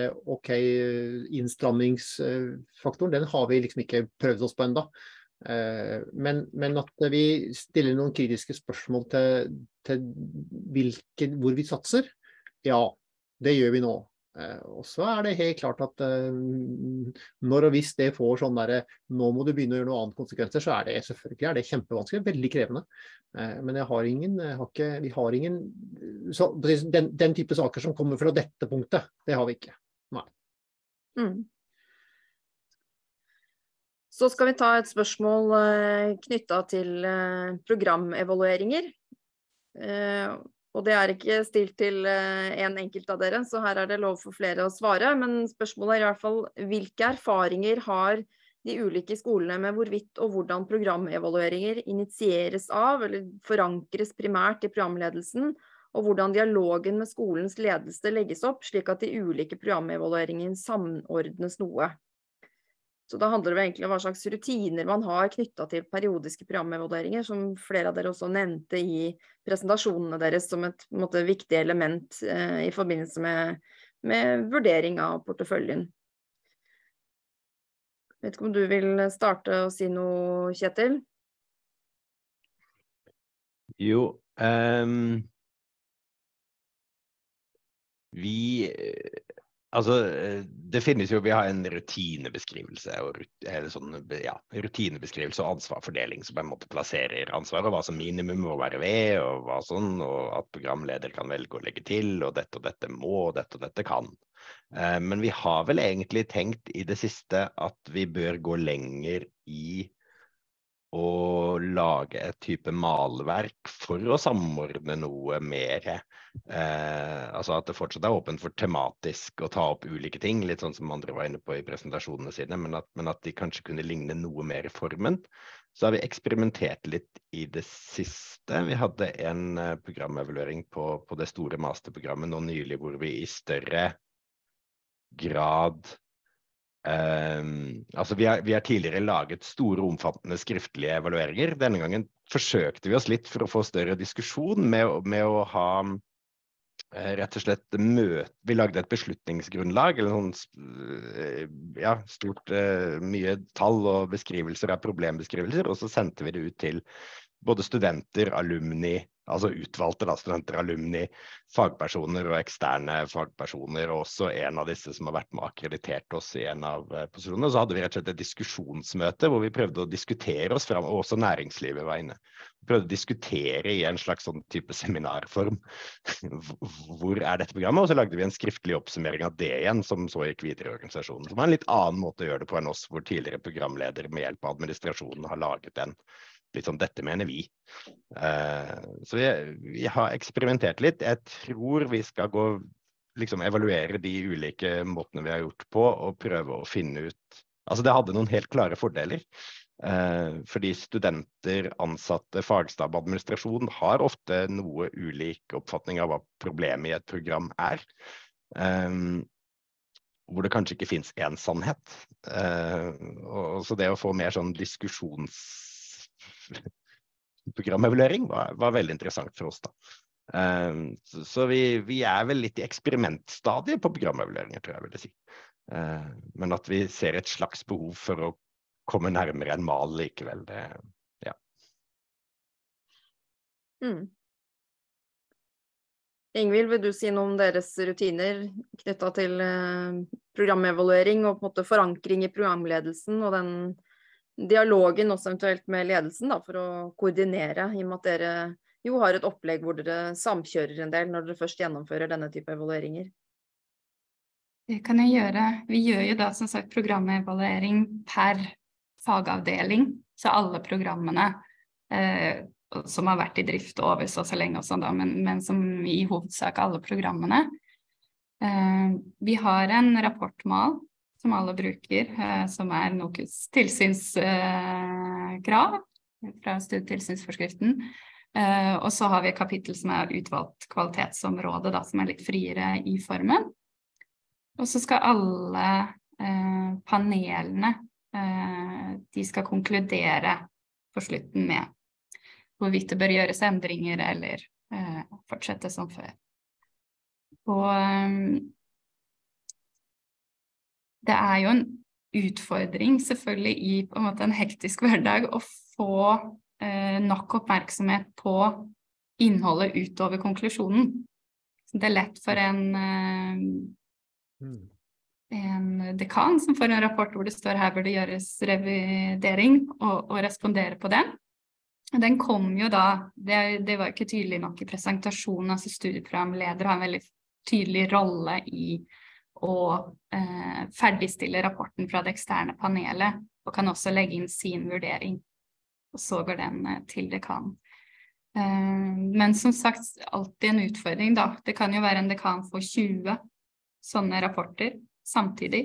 innstrammingsfaktoren, den har vi liksom ikke prøvd oss på enda. Men at vi stiller noen kritiske spørsmål til hvor vi satser, ja, det gjør vi nå. Og så det helt klart at når og hvis det får sånn der, nå må du begynne å gjøre noe annet konsekvenser, så det selvfølgelig det kjempevanskelig, veldig krevende. Men vi har ingen så, den type saker som kommer fra dette punktet, det har vi ikke. Nei. Så skal vi ta et spørsmål knyttet til programevalueringer. Og det ikke stilt til en enkelt av dere, så her det lov for flere å svare. Men spørsmålet I hvert fall, hvilke erfaringer har de ulike skolene med hvorvidt og hvordan programevalueringer initieres av eller forankres primært I programledelsen, og hvordan dialogen med skolens ledelse legges opp, slik at de ulike programevalueringene samordnes noe. Så da handler det egentlig om hva slags rutiner man har knyttet til periodiske programevalueringer, som flere av dere også nevnte I presentasjonene deres som et viktig element I forbindelse med vurdering av porteføljen. Vet ikke om du vil starte å si noe, Kjetil? Jo, det finnes jo, vi har en rutinebeskrivelse og rutinebeskrivelse og ansvarfordeling som på en måte plasserer ansvaret, og hva som minimum må være ved, og hva sånn, og at programleder kan velge å legge til, og dette må, og dette kan. Men vi har vel egentlig tenkt I det siste at vi bør gå lenger I å lage et type malverk for å samordne noe mer. At det fortsatt åpent for tematisk å ta opp ulike ting, litt sånn som andre var inne på I presentasjonene sine, men at de kanskje kunne ligne noe mer I formen. Så har vi eksperimentert litt I det siste. Vi hadde en programevaluering på det store masterprogrammet nå nylig, hvor vi I større grad vi har tidligere laget store, omfattende skriftlige evalueringer. Denne gangen forsøkte vi oss litt for å få større diskusjon med å ha rett og slett vi lagde et beslutningsgrunnlag, eller stort mye tall og beskrivelser av problembeskrivelser, og så sendte vi det ut til både studenter, alumni altså utvalgte da, studenter, alumni, fagpersoner og eksterne fagpersoner, og også en av disse som har vært med og akkreditert oss i en av posisjonene. Så hadde vi rett og slett et diskusjonsmøte hvor vi prøvde å diskutere oss frem, og også næringslivet var inne. Vi prøvde å diskutere i en slags sånn type seminarform. Hvor dette programmet? Og så lagde vi en skriftlig oppsummering av det igjen, som så gikk videre i organisasjonen. Det var en litt annen måte å gjøre det på enn oss, hvor tidligere programledere med hjelp av administrasjonen har laget en litt sånn, dette mener vi. Så vi har eksperimentert litt. Jeg tror vi skal gå, liksom evaluere de ulike måtene vi har gjort på, og prøve å finne ut. Altså det hadde noen helt klare fordeler. Fordi studenter, ansatte, fagstab, administrasjon har ofte noe ulik oppfatning av hva problemet i et program er. Hvor det kanskje ikke finnes en sannhet. Og så det å få mer sånn programevaluering var veldig interessant for oss da. Så vi vel litt i eksperimentstadiet på programevalueringer, tror jeg vil si. Men at vi ser et slags behov for å komme nærmere en mal likevel, det, ja. Ingvild, vil du si noe om deres rutiner knyttet til programevaluering og på en måte forankring i programledelsen og den dialogen også eventuelt med ledelsen da, for å koordinere, i og med at dere jo har et opplegg hvor dere samkjører en del når dere først gjennomfører denne type evalueringer? Det kan jeg gjøre. Vi gjør jo da som sagt programevaluering per fagavdeling, så alle programmene som har vært i drift over så lenge og sånn da, men som i hovedsak alle programmene. Vi har en rapportmal som alle bruker, som NOKUTs tilsynskrav fra studietilsynsforskriften. Og så har vi et kapittel som utvalgt kvalitetsområde, da, som litt friere i formen. Og så skal alle panelene, de skal konkludere på slutten med hvorvidt det bør gjøres endringer eller fortsette som før. Og det jo en utfordring selvfølgelig i på en måte en hektisk hverdag å få nok oppmerksomhet på innholdet utover konklusjonen. Det lett for en dekan som får en rapport hvor det står her bør det gjøres revidering og respondere på den. Den kom jo da, det var ikke tydelig nok i presentasjonen, altså studieprogramleder har en veldig tydelig rolle i å ferdigstille rapporten fra det eksterne panelet, og kan også legge inn sin vurdering. Og så går den til dekan. Men som sagt, alltid en utfordring da. Det kan jo være en dekan for 20 sånne rapporter samtidig.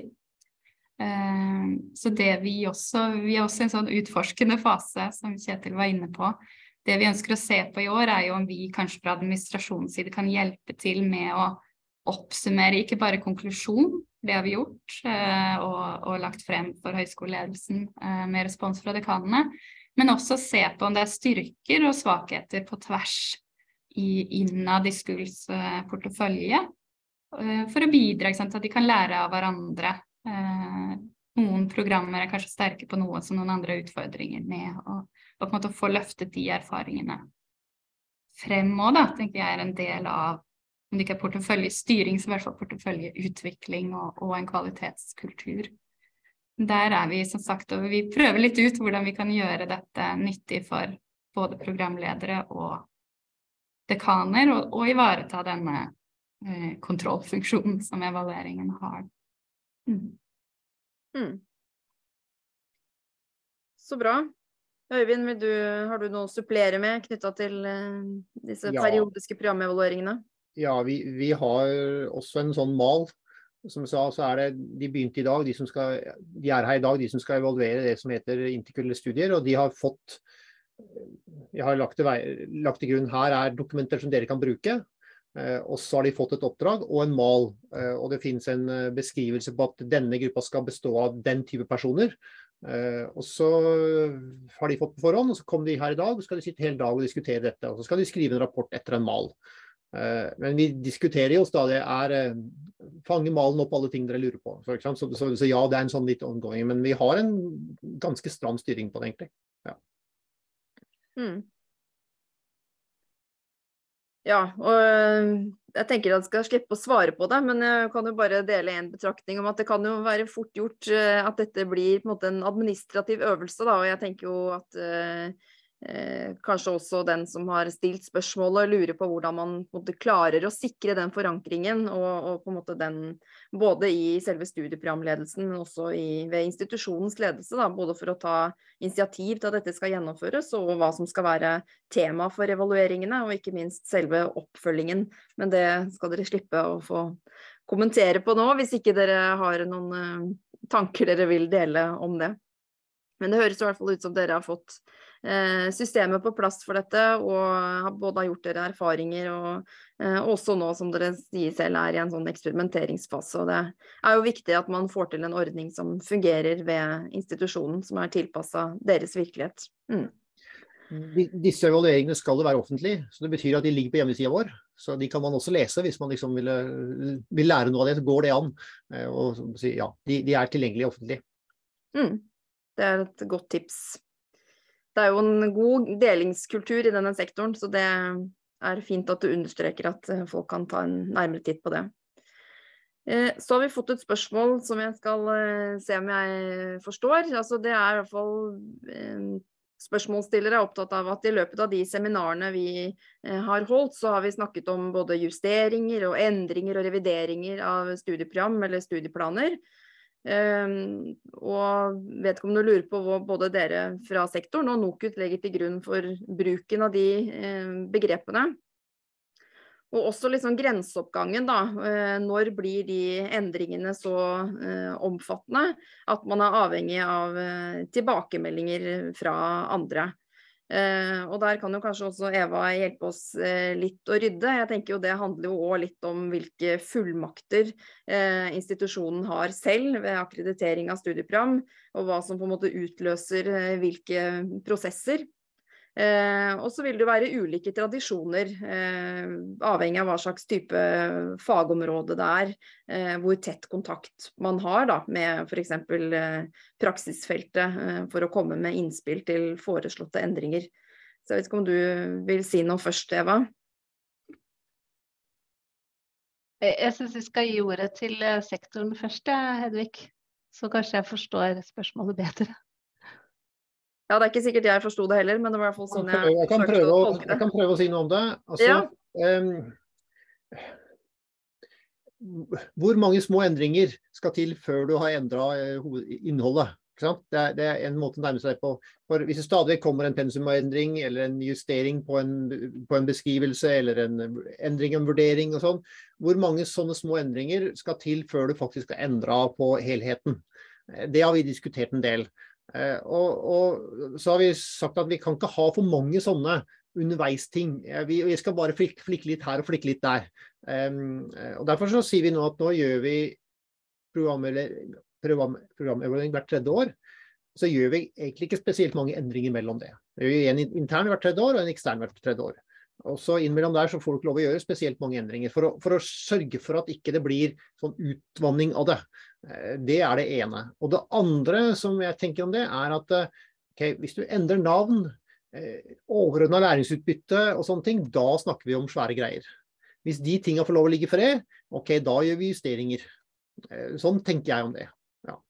Så det vi er også i en sånn utforskende fase, som Kjetil var inne på. Det vi ønsker å se på i år jo om vi kanskje fra administrasjonens side kan hjelpe til med å oppsummere ikke bare konklusjon, det har vi gjort, og lagt frem for høyskoleledelsen med respons fra dekanene, men også se på om det styrker og svakheter på tvers innad i Skuls portefølje, for å bidra, ikke sant, at de kan lære av hverandre. Noen programmer kanskje sterke på noe som noen andre utfordringer med, og på en måte få løftet de erfaringene frem også da, tenker jeg en del av om det ikke porteføljestyring, så i hvert fall porteføljeutvikling og en kvalitetskultur. Der vi som sagt, og vi prøver litt ut hvordan vi kan gjøre dette nyttig for både programledere og dekaner, og ivareta denne kontrollfunksjonen som evalueringen har. Så bra. Øyvind, har du noe å supplere med knyttet til disse periodiske programevalueringene? Ja, vi har også en sånn mal. Som jeg sa, så det, de begynte i dag, de her i dag, de som skal evaluere det som heter interkulturelle studier, og de har fått, jeg har lagt til grunn her dokumenter som dere kan bruke, og så har de fått et oppdrag og en mal, og det finnes en beskrivelse på at denne gruppa skal bestå av den type personer, og så har de fått på forhånd, og så kommer de her i dag, og skal de sitte hele dag og diskutere dette, og så skal de skrive en rapport etter en mal. Men vi diskuterer jo stadig fange malen opp alle ting dere lurer på. Så ja, det en sånn litt ongoing, men vi har en ganske stram styring på det egentlig. Ja. Ja, og jeg tenker at jeg skal slippe å svare på det, men jeg kan jo bare dele en betraktning om at det kan jo være fort gjort at dette blir på en måte en administrativ øvelse da, og jeg tenker jo at kanskje også den som har stilt spørsmålet lurer på hvordan man på en måte klarer å sikre den forankringen og på en måte den både i selve studieprogramledelsen, men også ved institusjonens ledelse da, både for å ta initiativ til at dette skal gjennomføres og hva som skal være tema for evalueringene og ikke minst selve oppfølgingen, men det skal dere slippe å få kommentere på nå hvis ikke dere har noen tanker dere vil dele om det. Men det høres i hvert fall ut som dere har fått systemet på plass for dette, og både har gjort dere erfaringer, og også nå, som dere sier selv, i en sånn eksperimenteringsfase. Og det jo viktig at man får til en ordning som fungerer ved institusjonen, som tilpasset deres virkelighet. Disse evalueringene skal jo være offentlige, så det betyr at de ligger på hjemmesiden vår. Så de kan man også lese hvis man liksom vil lære noe av det, så går det an. Og ja, de tilgjengelige offentlig. Det et godt tips. Det jo en god delingskultur i denne sektoren, så det fint at du understreker at folk kan ta en nærmere titt på det. Så har vi fått et spørsmål som jeg skal se om jeg forstår. Altså det i hvert fall spørsmålsstillere opptatt av at i løpet av de seminarene vi har holdt, så har vi snakket om både justeringer og endringer og revideringer av studieprogram eller studieplaner. Og vedkommende lurer på hva både dere fra sektoren og NOKUT legger til grunn for bruken av de begrepene. Og også litt sånn grenseoppgangen da, når blir de endringene så omfattende at man avhengig av tilbakemeldinger fra andre. Og der kan jo kanskje også Eva hjelpe oss litt å rydde. Jeg tenker jo det handler jo også litt om hvilke fullmakter institusjonen har selv ved akkreditering av studieprogram, og hva som på en måte utløser hvilke prosesser. Og så vil det være ulike tradisjoner, avhengig av hva slags type fagområde det hvor tett kontakt man har da, med for eksempel praksisfeltet for å komme med innspill til foreslåtte endringer. Så jeg vet ikke om du vil si noe først, Eva? Jeg synes vi skal gi ordet til sektoren først, Hedvig. Så kanskje jeg forstår spørsmålet bedre. Ja, det ikke sikkert jeg forstod det heller, men det var i hvert fall sånn jeg kan prøve å si noe om det. Altså, hvor mange små endringer skal til før du har endret innholdet? Ikke sant? Det en måte å nærme seg på. For hvis det stadig kommer en pensumendring, eller en justering på en beskrivelse, eller en endring, en vurdering og sånn, hvor mange sånne små endringer skal til før du faktisk skal endre på helheten? Det har vi diskutert en del. Og så har vi sagt at vi kan ikke ha for mange sånne underveisting. Vi skal bare flikke litt her og flikke litt der. Og derfor så sier vi nå at nå gjør vi programevaluering hvert tredje år. Så gjør vi egentlig ikke spesielt mange endringer mellom det. Vi gjør en intern hvert tredje år og en ekstern hvert tredje år. Og så innimellom der så får du ikke lov å gjøre spesielt mange endringer for å sørge for at ikke det blir sånn utvanning av det. Det det ene. Og det andre som jeg tenker om det at hvis du endrer navn, overordnet læringsutbytte og sånne ting, da snakker vi om svære greier. Hvis de tingene får lov å ligge for det, da gjør vi justeringer. Sånn tenker jeg om det. Ja.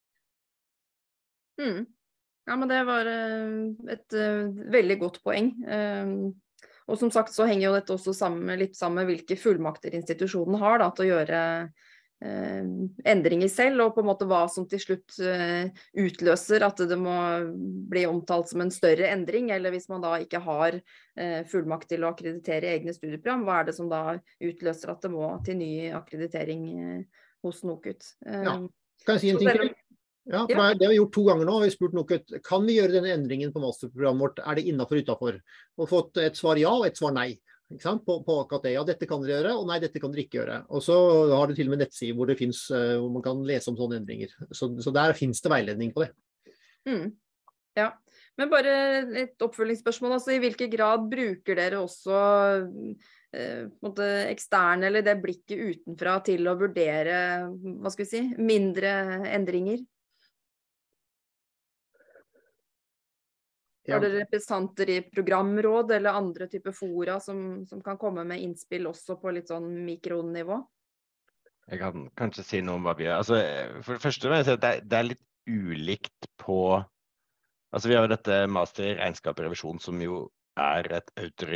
Ja, men det var et veldig godt poeng. Og som sagt så henger jo dette også litt sammen med hvilke fullmakter institusjonen har da, til å gjøre endringer selv, og på en måte hva som til slutt utløser at det må bli omtalt som en større endring, eller hvis man da ikke har fullmakt til å akkreditere egne studieprogram, hva det som da utløser at det må til ny akkreditering hos NOKUT. Ja, kan jeg si en ting til? Ja, for det har vi gjort 2 ganger nå, vi har spurt NOKUT, kan vi gjøre denne endringen på masterprogrammet vårt, det innenfor utenfor? Og fått et svar ja og et svar nei. Ikke sant? På akkurat det, ja, dette kan dere gjøre, og nei, dette kan dere ikke gjøre. Og så har det til og med nettside hvor det finnes, hvor man kan lese om sånne endringer. Så der finnes det veiledning på det. Ja, men bare et oppfølgingsspørsmål, altså i hvilken grad bruker dere også eksterne eller det blikket utenfra til å vurdere, hva skal vi si, mindre endringer? Har dere representanter i programråd eller andre typer fora som kan komme med innspill også på litt sånn mikronivå? Jeg kan kanskje si noe om hva vi gjør. Altså, for det første vil jeg si at det litt ulikt på... Altså, vi har jo dette master i regnskap og revisjon, som jo et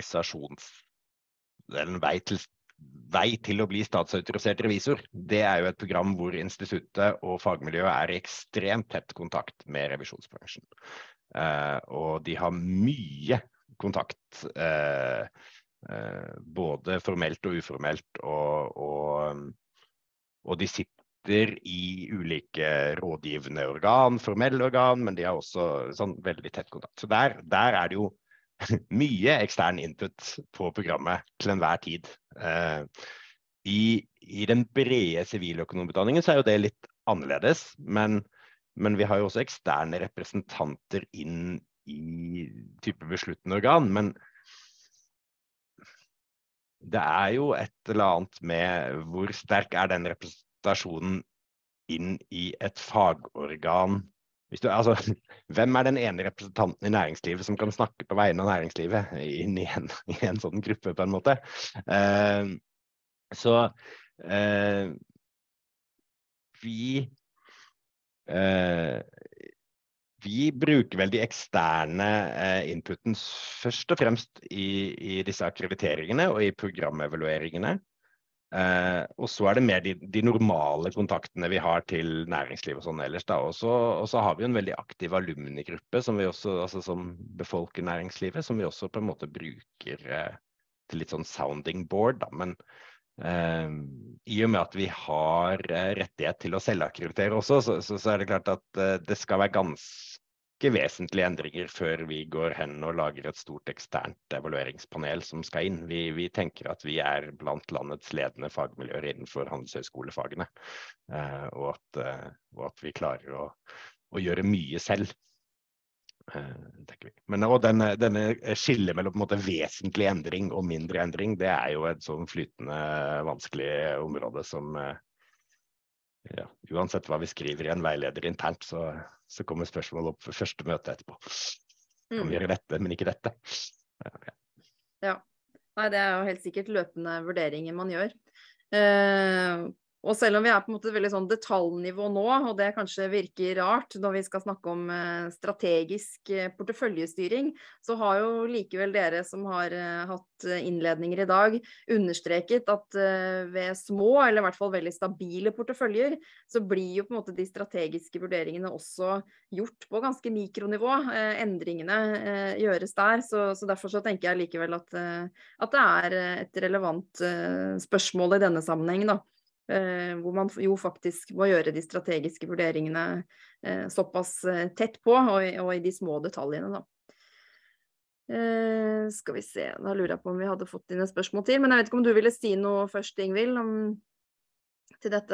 en vei til å bli statsautorisert revisor. Det jo et program hvor instituttet og fagmiljøet i ekstremt tett kontakt med revisjonsbransjen. Og de har mye kontakt, både formelt og uformelt, og de sitter i ulike rådgivende organ, formelle organ, men de har også sånn veldig tett kontakt. Så der det jo mye ekstern input på programmet til enhver tid. I den brede siviløkonomutdanningen så jo det litt annerledes, men vi har jo også eksterne representanter inn i type besluttende organ, men det jo et eller annet med hvor sterk den representasjonen inn i et fagorgan. Altså, hvem den ene representanten i næringslivet som kan snakke på vegne av næringslivet inn i en sånn gruppe på en måte? Vi bruker vel de eksterne inputen først og fremst i disse akkrediteringene og i programevalueringene. Og så det mer de normale kontaktene vi har til næringsliv og sånn ellers da. Og så har vi jo en veldig aktiv alumnigruppe som vi også, altså som befolker næringslivet, som vi også på en måte bruker til litt sånn sounding board da. Men i og med at vi har rettighet til å selvakkreditere også, så det klart at det skal være ganske vesentlige endringer før vi går hen og lager et stort eksternt evalueringspanel som skal inn. Vi tenker at vi blant landets ledende fagmiljøer innenfor handelshøyskolefagene, og at vi klarer å gjøre mye selv. Men denne skille mellom på en måte vesentlig endring og mindre endring, det jo et sånn flytende, vanskelig område som uansett hva vi skriver i en veileder internt, så kommer spørsmålet opp for første møte etterpå. Kan vi gjøre dette, men ikke dette? Ja. Nei, det jo helt sikkert løpende vurderinger man gjør. Og selv om vi på en måte veldig sånn detaljnivå nå, og det kanskje virker rart når vi skal snakke om strategisk porteføljestyring, så har jo likevel dere som har hatt innledninger i dag understreket at ved små, eller i hvert fall veldig stabile porteføljer, så blir jo på en måte de strategiske vurderingene også gjort på ganske mikronivå. Endringene gjøres der, så derfor så tenker jeg likevel at det et relevant spørsmål i denne sammenheng da. Hvor man jo faktisk må gjøre de strategiske vurderingene såpass tett på, og i de små detaljene da. Skal vi se, da lurer jeg på om vi hadde fått inn et spørsmål til, men jeg vet ikke om du ville si noe først, Ingvild, til dette?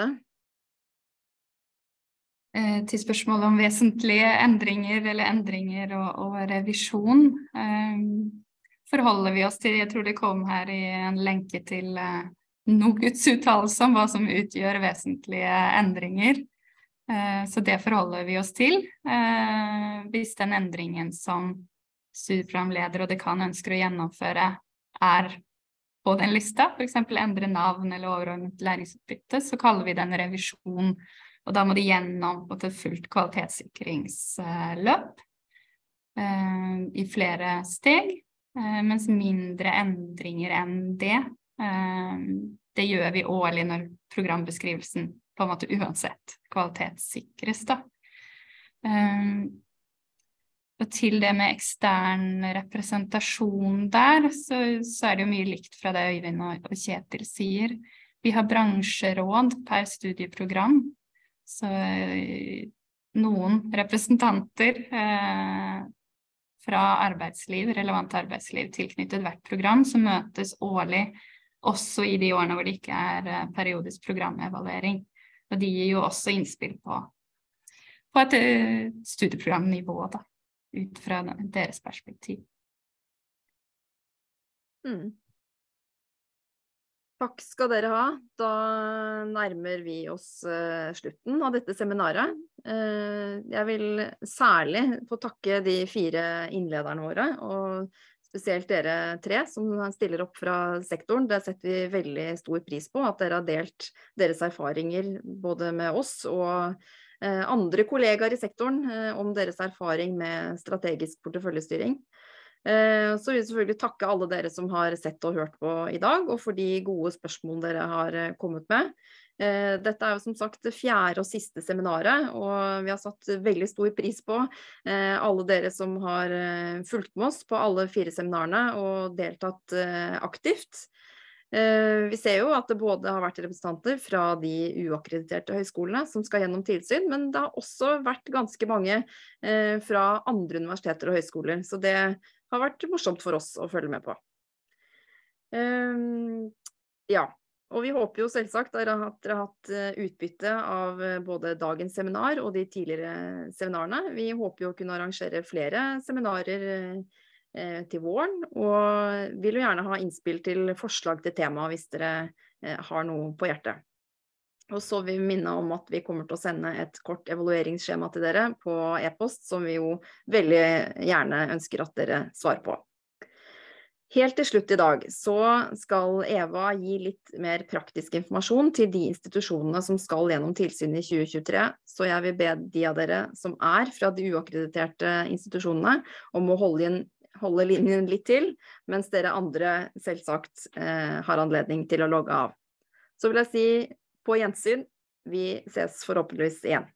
Til spørsmålet om vesentlige endringer, eller endringer og revisjon, forholder vi oss til, jeg tror det kom her i en lenke til NOKUTs uttalelse om hva som utgjør vesentlige endringer. Så det forholder vi oss til. Hvis den endringen som studieprogramleder og dekan ønsker å gjennomføre på den lista, for eksempel endre navn eller overordnet læringsutbytte, så kaller vi det en revisjon, og da må de gjennom et fullt kvalitetssikringsløp i flere steg, mens mindre endringer enn det gjør vi årlig når programbeskrivelsen på en måte uansett kvalitetssikres da. Og til det med ekstern representasjon der, så det jo mye likt fra det Øyvind og Kjetil sier. Vi har bransjeråd per studieprogram, så noen representanter fra arbeidsliv, relevant arbeidsliv tilknyttet hvert program, som møtes årlig også i de årene hvor det ikke periodisk programevaluering. Og de gir jo også innspill på et studieprogramnivå da, ut fra deres perspektiv. Takk skal dere ha. Da nærmer vi oss slutten av dette seminaret. Jeg vil særlig få takke de 4 innlederne våre, og spesielt dere 3 som stiller opp fra sektoren. Det setter vi veldig stor pris på, at dere har delt deres erfaringer både med oss og andre kollegaer i sektoren om deres erfaring med strategisk porteføljestyring. Så vil jeg selvfølgelig takke alle dere som har sett og hørt på i dag, og for de gode spørsmål dere har kommet med. Dette jo som sagt det 4. og siste seminaret, og vi har satt veldig stor pris på alle dere som har fulgt med oss på alle 4 seminarene og deltatt aktivt. Vi ser jo at det både har vært representanter fra de uakkrediterte høyskolene som skal gjennom tilsyn, men det har også vært ganske mange fra andre universiteter og høyskoler, så det har vært morsomt for oss å følge med på. Ja, og vi håper jo selvsagt at dere har hatt utbytte av både dagens seminar og de tidligere seminarene. Vi håper jo å kunne arrangere flere seminarer til våren, og vil jo gjerne ha innspill til forslag til tema hvis dere har noe på hjertet. Og så vil vi minne om at vi kommer til å sende et kort evalueringsskjema til dere på e-post, som vi jo veldig gjerne ønsker at dere svarer på. Helt til slutt i dag så skal Eva gi litt mer praktisk informasjon til de institusjonene som skal gjennom tilsyn i 2023, så jeg vil be de av dere som fra de uakkrediterte institusjonene om å holde linjen litt til, mens dere andre selvsagt har anledning til å logge av. Så vil jeg si på gjensyn, vi ses forhåpentligvis igjen.